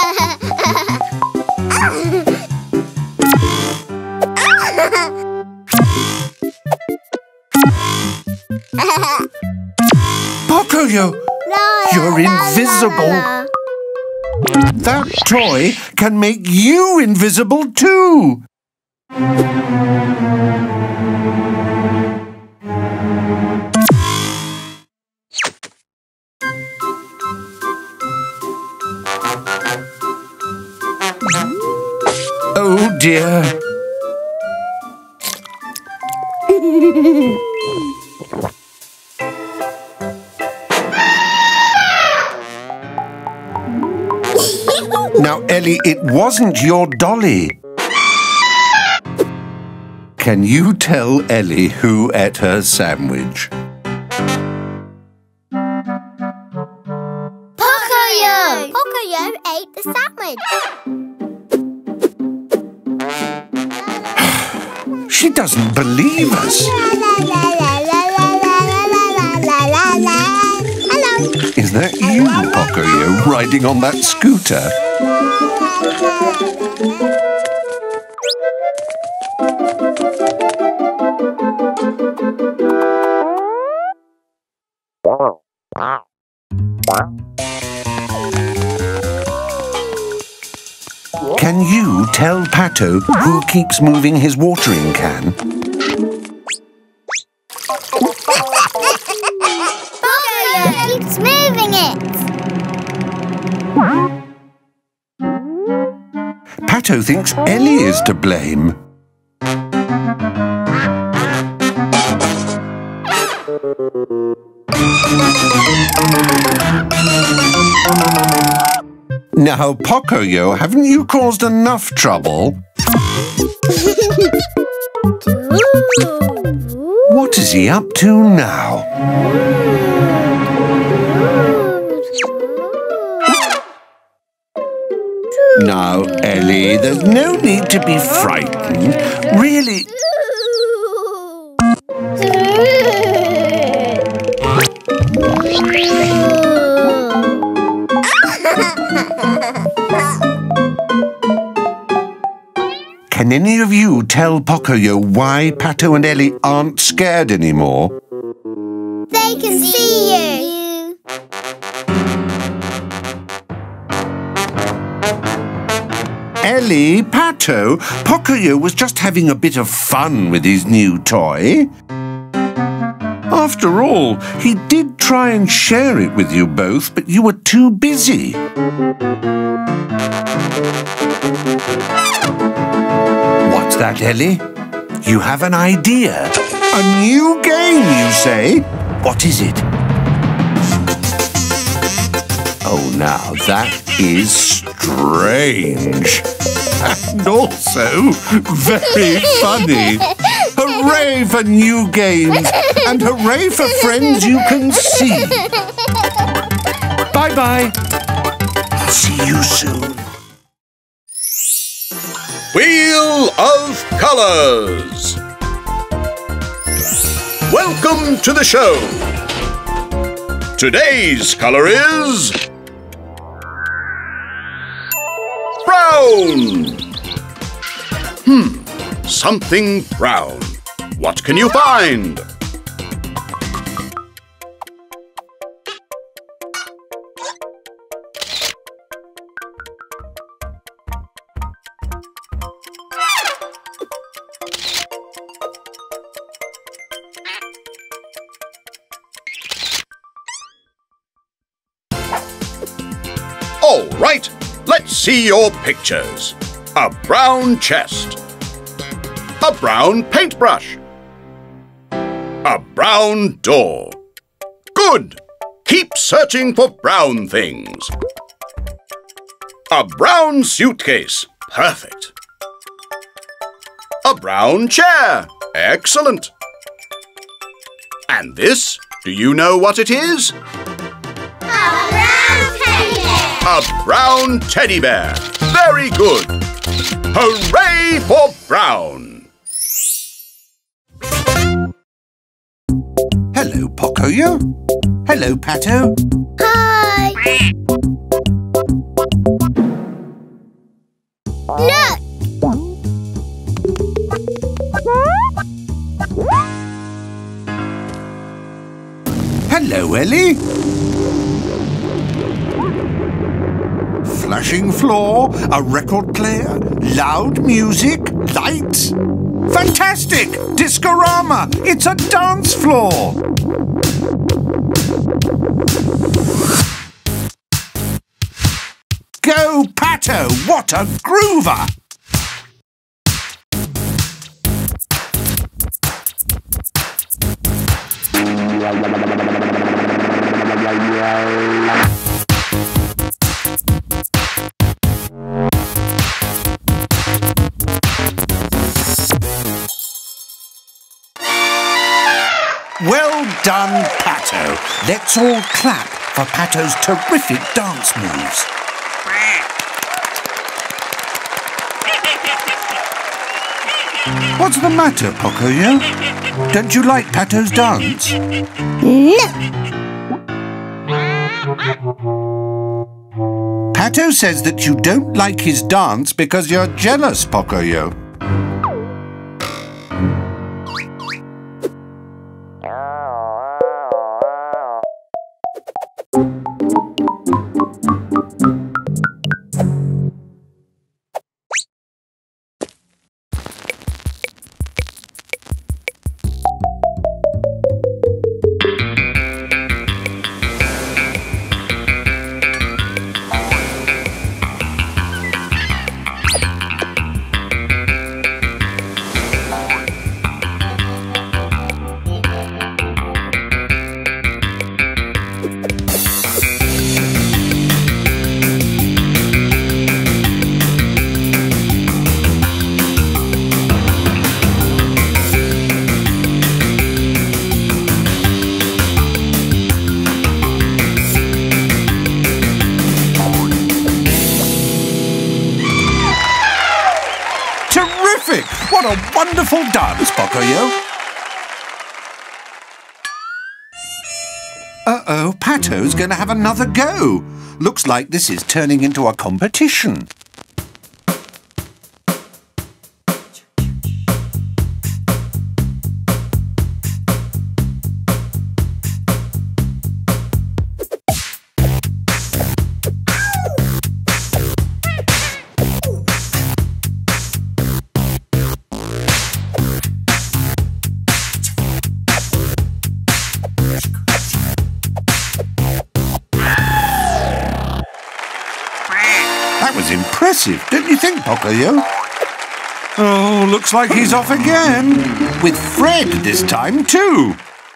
C: Pocoyo, you're invisible. That toy can make you invisible too. Oh dear. Now, Ellie, it wasn't your dolly. Can you tell Ellie who ate her sandwich?
B: Pocoyo! Pocoyo ate the sandwich.
C: She doesn't believe us.
B: Hello.
C: Is that you, Pocoyo, riding on that scooter? Can you tell Pato who keeps moving his watering can?
B: Pocoyo keeps moving it.
C: Pato thinks Ellie is to blame. Now, Pocoyo, haven't you caused enough trouble? What is he up to now? Now, Ellie, there's no need to be frightened. Really... Can any of you tell Pocoyo why Pato and Ellie aren't scared anymore?
B: They can see you.
C: Ellie, Pato, Pocoyo was just having a bit of fun with his new toy. After all, he did try and share it with you both, but you were too busy. What's that, Ellie? You have an idea. A new game, you say? What is it? Oh, now that is strange. And also very funny. Hooray for new games! And hooray for friends you can see! Bye-bye. See you soon.
D: Wheel of Colors. Welcome to the show. Today's color is brown. Something brown. What can you find? All right, let's see your pictures. A brown chest. A brown paintbrush. A brown door. Good! Keep searching for brown things. A brown suitcase. Perfect. A brown chair. Excellent. And this, do you know what it is?
B: A brown teddy bear.
D: A brown teddy bear. Very good. Hooray for brown!
C: Hello, Pocoyo. Hello, Pato.
B: Hi. Look.
C: Hello, Ellie. Flashing floor, a record player, loud music, lights. Fantastic! Discorama! It's a dance floor! Go, Pato! What a groover! Well done, Pato. Let's all clap for Pato's terrific dance moves. What's the matter, Pocoyo? Don't you like Pato's dance?
B: No.
C: Pato says that you don't like his dance because you're jealous, Pocoyo. What a wonderful dance, Pocoyo. Uh-oh, Pato's going to have another go. Looks like this is turning into a competition. That was impressive, don't you think, Pocoyo? Oh, looks like he's off again. With Fred this time, too.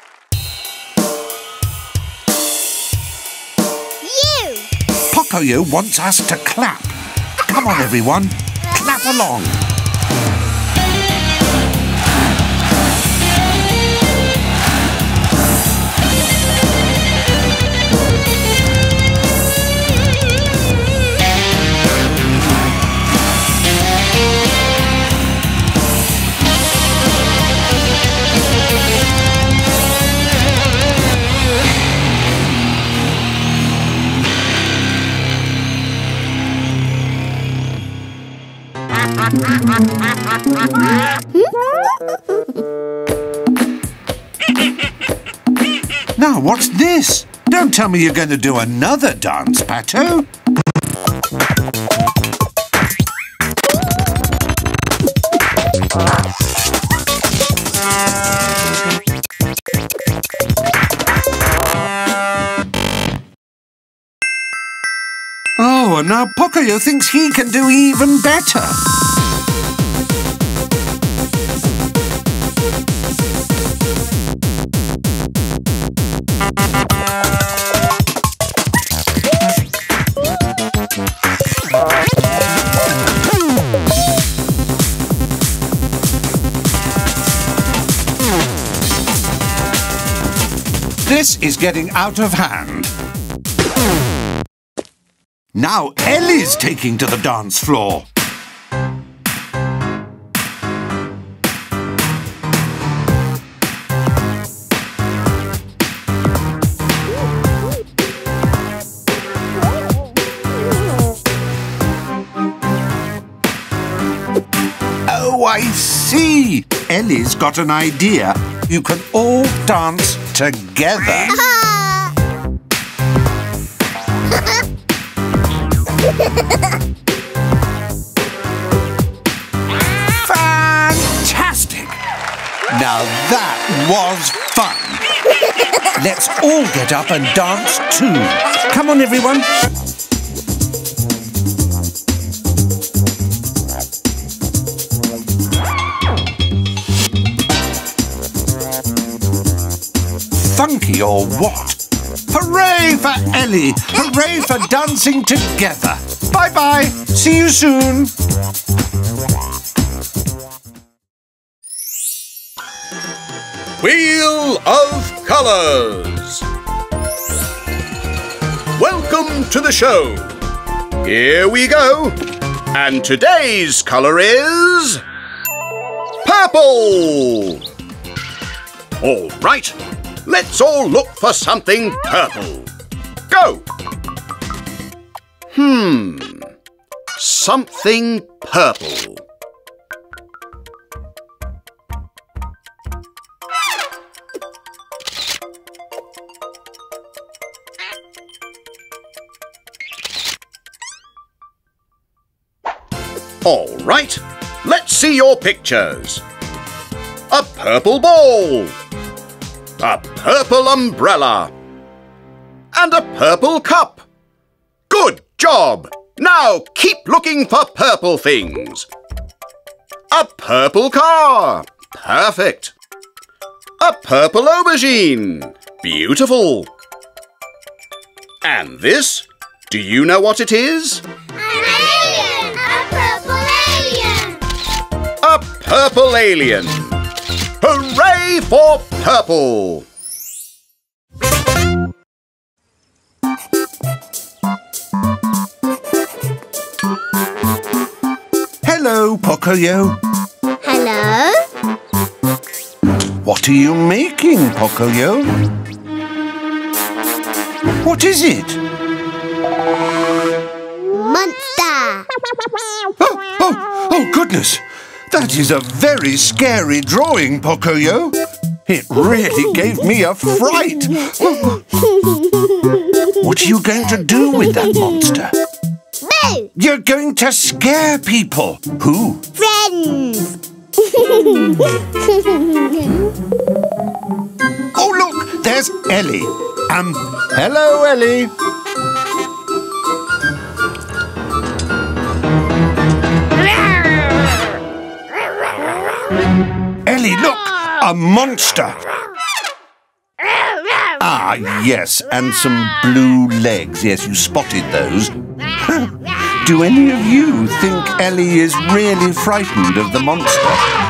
B: You.
C: Pocoyo wants us to clap. Come on, everyone. Clap along. Now, what's this? Don't tell me you're going to do another dance, Pato. Oh, Now Pocoyo thinks he can do even better. This is getting out of hand. Now Ellie's taking to the dance floor. Oh, I see. Ellie's got an idea. You can all dance together. Fantastic! Now that was fun. Let's all get up and dance too. Come on, everyone. Funky or what? Hooray for Ellie! Hooray for dancing together! Bye-bye! See you soon!
D: Wheel of Colours. Welcome to the show. Here we go. And today's colour is purple. All right. Let's all look for something purple. Go! Something purple. All right, let's see your pictures. A purple ball. A purple umbrella. And a purple cup. Good job! Now keep looking for purple things. A purple car. Perfect. A purple aubergine. Beautiful. And this? Do you know what it is?
B: An alien! A purple alien!
D: A purple alien. Hooray for purple!
C: Hello, Pocoyo.
B: Hello?
C: What are you making, Pocoyo? What is it?
B: Monster!
C: Oh, goodness! That is a very scary drawing, Pocoyo. It really gave me a fright. What are you going to do with that monster?
B: Boo!
C: You're going to scare people. Who?
B: Friends!
C: Oh, look, there's Ellie. Hello, Ellie. Ellie, look, a monster. Ah, yes, and some blue legs. Yes, you spotted those. Do any of you think Ellie is really frightened of the monster?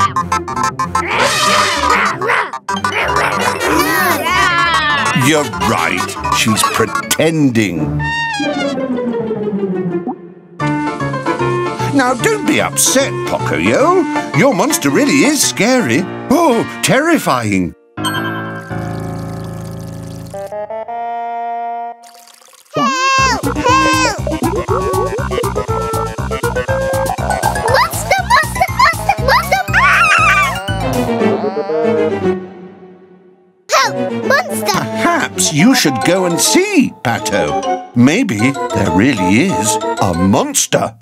C: You're right. She's pretending. Now, don't be upset, Pocoyo. Your monster really is scary. Oh, terrifying.
B: Help! Help! Monster! Monster! Monster! Monster! Help! Monster!
C: Perhaps you should go and see, Pato. Maybe there really is a monster.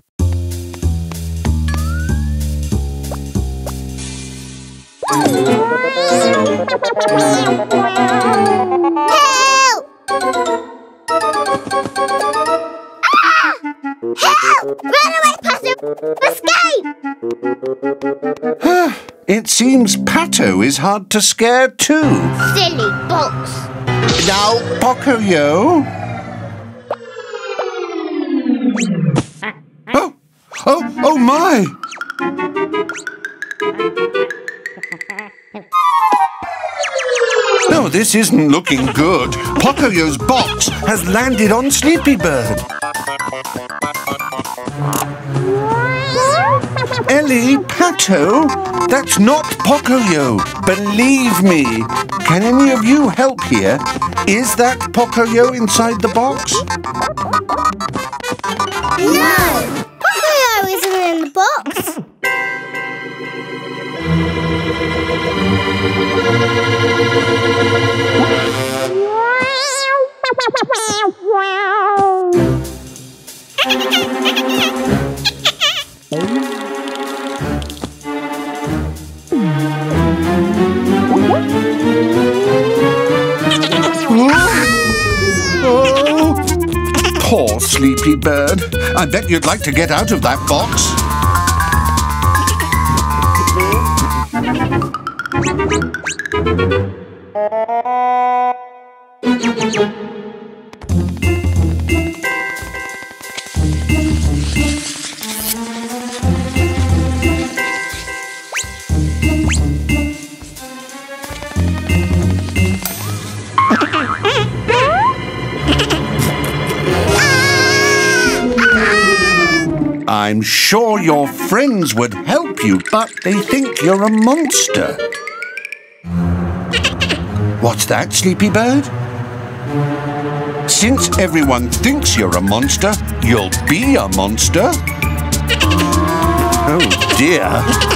B: Help! Run away, Pato! Escape!
C: It seems Pato is hard to scare too.
B: Silly box.
C: Now, Pocoyo. Oh my! No, this isn't looking good. Pocoyo's box has landed on Sleepy Bird. Ellie, Pato, that's not Pocoyo. Believe me. Can any of you help here? Is that Pocoyo inside the box?
B: No! Pocoyo isn't in the box.
C: Oh, poor Sleepy Bird. I bet you'd like to get out of that box. I'm sure your friends would help you, but they think you're a monster. What's that, Sleepy Bird? Since everyone thinks you're a monster, you'll be a monster? Oh dear.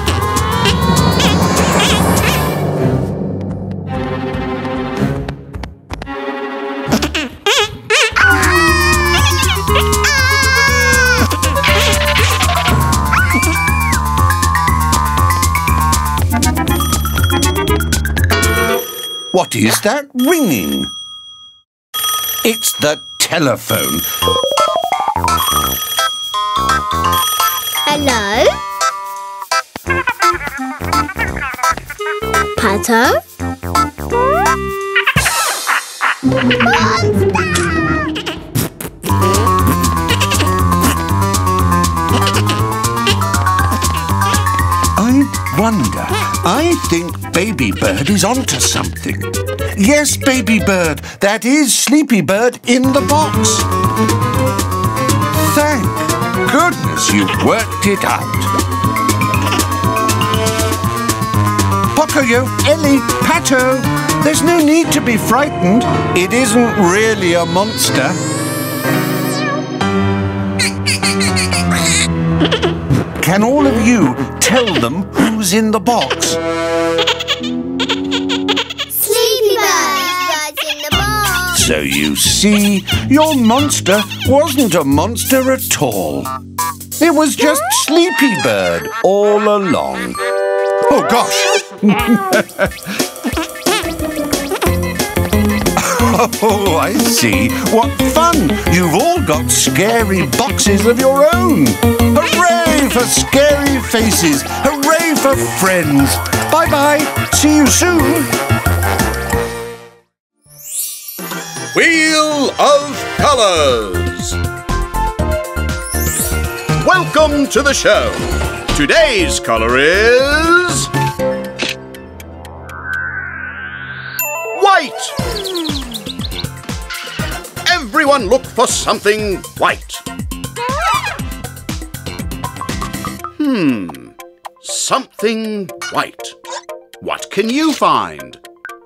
C: What is that ringing? It's the telephone.
B: Hello? Pato? I think Baby Bird is onto something. Yes, Baby Bird, that is Sleepy Bird in the box. Thank goodness you worked it out. Pocoyo, Ellie, Pato, there's no need to be frightened. It isn't really a monster. Can all of you tell them who's in the box? Sleepy Bird's in the box.
C: So you see, your monster wasn't a monster at all. It was just Sleepy Bird all along. Oh, gosh. Oh, I see. What fun! You've all got scary boxes of your own. Hooray for scary faces. Hooray for friends. Bye-bye. See you soon.
D: Wheel of Colours. Welcome to the show. Today's colour is white. Everyone look for something white. Something white. What can you find?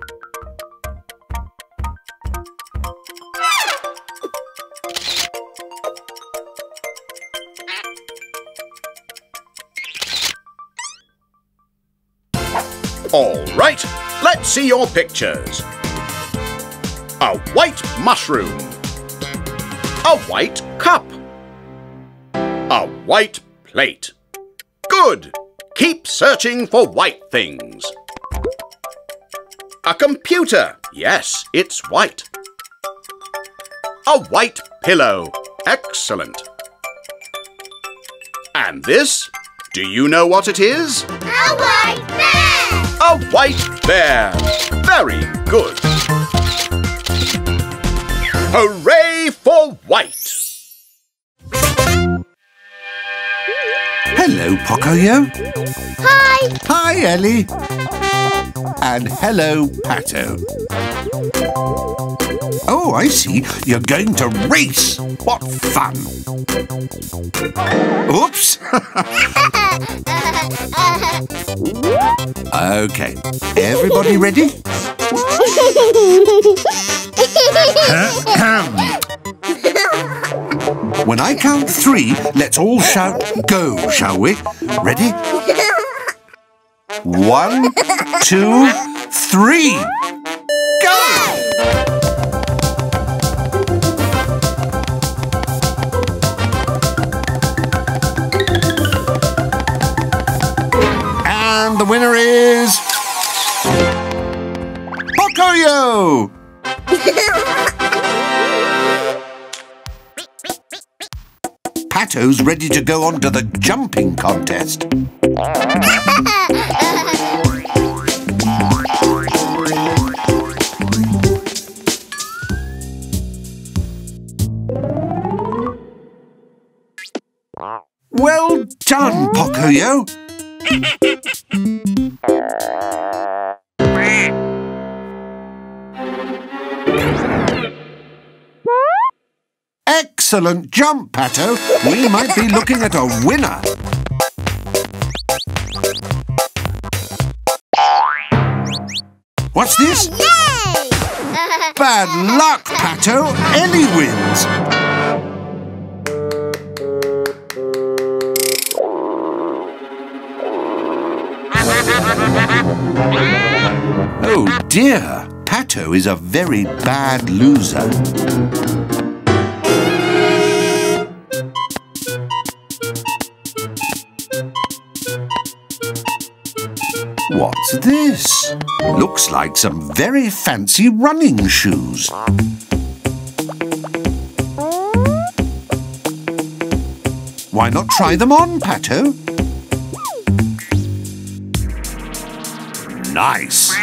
D: All right, let's see your pictures. A white mushroom. A white cup. A white plate. Good! Keep searching for white things. A computer. Yes, it's white. A white pillow. Excellent. And this? Do you know what it is?
E: A white bear!
D: A white bear! Very good! Hooray for white!
C: Hello, Pocoyo.
E: Hi!
C: Hi, Ellie. And hello, Pato. Oh, I see. You're going to race. What fun. Oops. OK. Everybody ready? When I count 3, let's all shout go, shall we? Ready? 1, 2, 3. Go! And the winner is Pocoyo! Pato's ready to go on to the jumping contest. Well done, Pocoyo. Excellent jump, Pato. We might be looking at a winner. What's this?
E: Yay!
C: Bad luck, Pato. Ellie wins. Oh dear. Pato is a very bad loser. What's this? Looks like some very fancy running shoes. Why not try them on, Pato? Nice.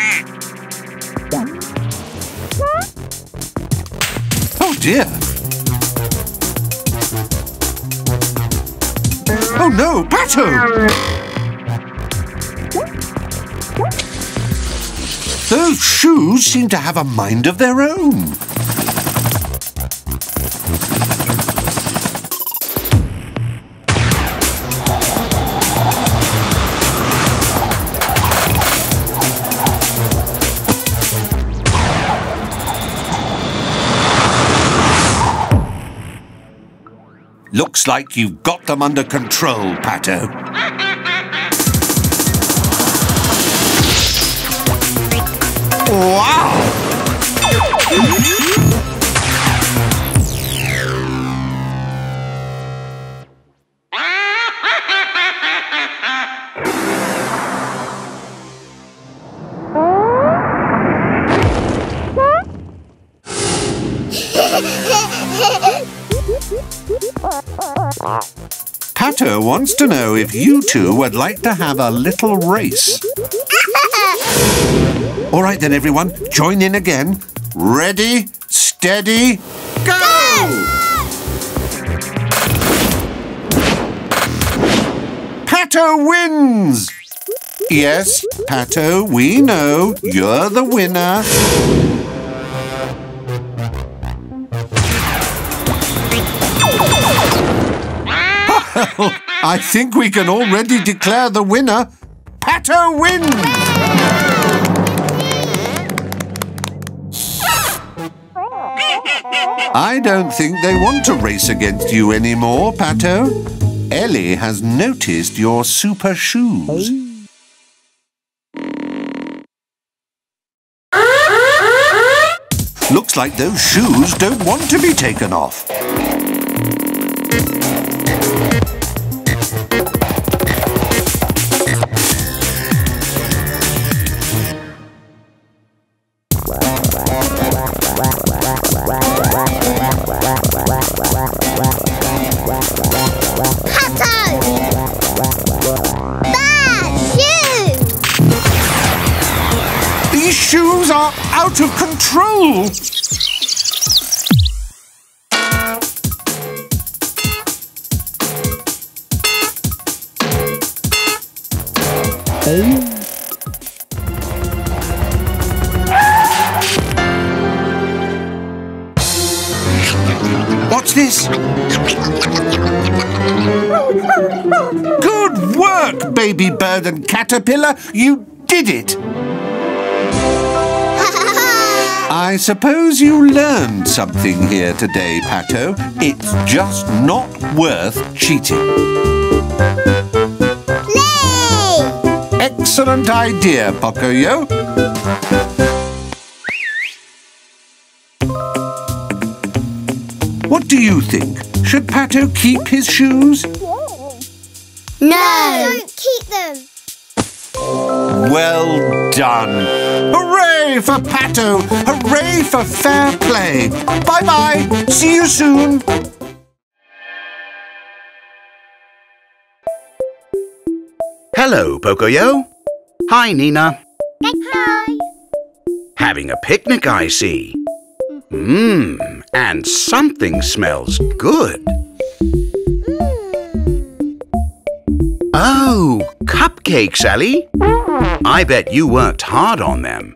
C: Oh dear. Oh no, Pato! Those shoes seem to have a mind of their own. Looks like you've got them under control, Pato. Wow! Pato wants to know if you two would like to have a little race. All right then, everyone, join in again. Ready, steady, go! Pato wins! Yes, Pato, we know you're the winner. I think we can already declare the winner. Pato wins! I don't think they want to race against you anymore, Pato. Ellie has noticed your super shoes. Looks like those shoes don't want to be taken off.
B: These shoes are out of control. What's this? Good work, Baby Bird and Caterpillar. You did it. I suppose you learned something here today, Pato. It's just not worth cheating.
E: Play!
B: Excellent idea, Pocoyo. What do you think? Should Pato keep his shoes?
E: No! Don't keep them!
B: Well done. Hooray for Pato! Hooray for fair play! Bye-bye. See you soon.
D: Hello, Pocoyo. Hi, Nina.
E: Hi!
D: Having a picnic, I see. And something smells good. Oh, cupcakes, Ellie. I bet you worked hard on them.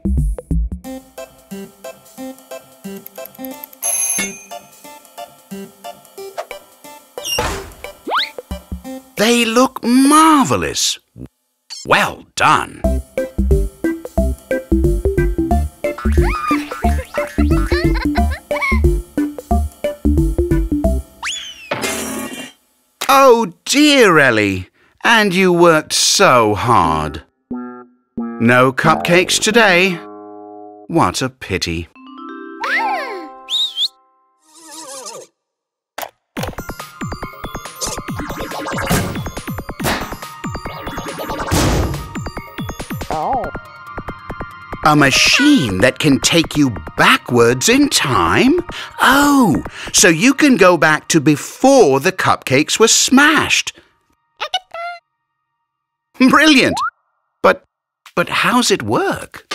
D: They look marvelous. Well done. Oh dear, Ellie. And you worked so hard. No cupcakes today. What a pity. A machine that can take you backwards in time? Oh, so you can go back to before the cupcakes were smashed. Brilliant! But how's it work?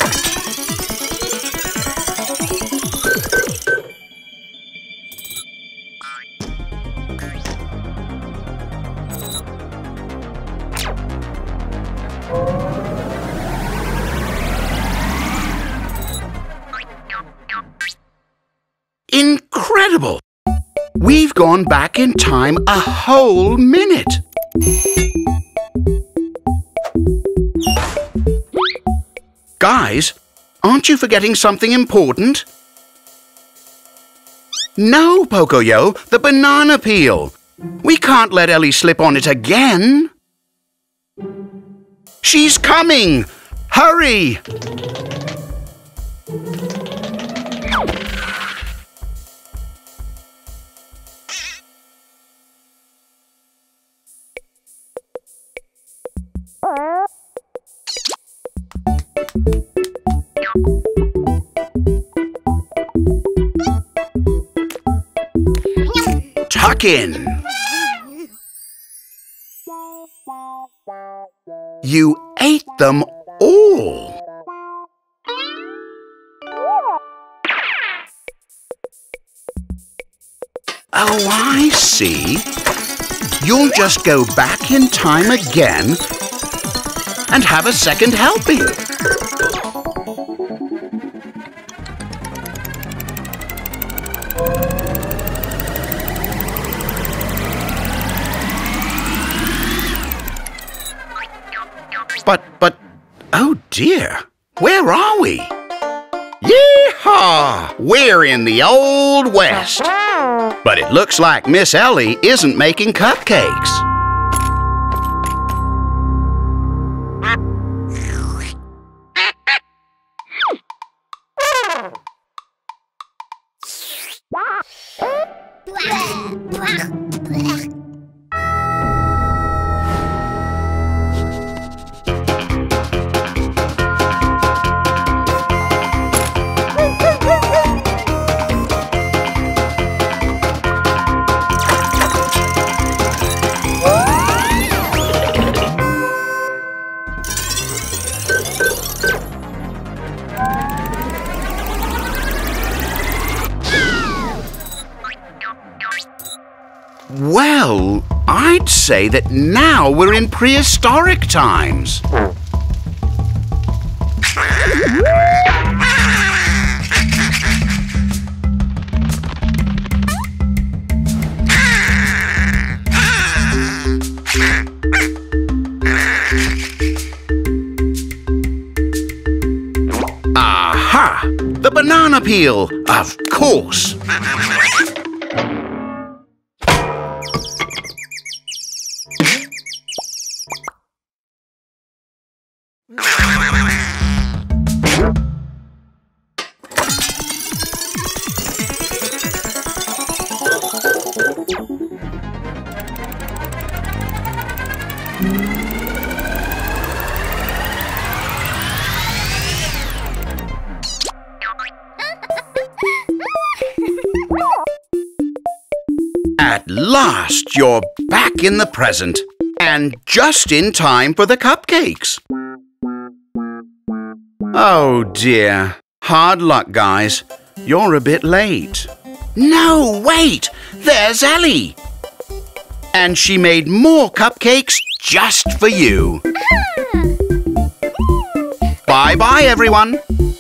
D: Incredible! We've gone back in time a whole minute. Guys, aren't you forgetting something important? No, Pocoyo, the banana peel. We can't let Ellie slip on it again. She's coming! Hurry! Tuck in. You ate them all. Oh, I see. You'll just go back in time again and have a second helping. But, oh dear, where are we? Yee-haw! We're in the Old West. But it looks like Miss Ellie isn't making cupcakes. Well, I'd say that now we're in prehistoric times. Aha! The banana peel, of course. At last, you're back in the present, and just in time for the cupcakes. Oh dear. Hard luck, guys. You're a bit late. No, wait! There's Ellie! And she made more cupcakes just for you. Bye-bye, everyone.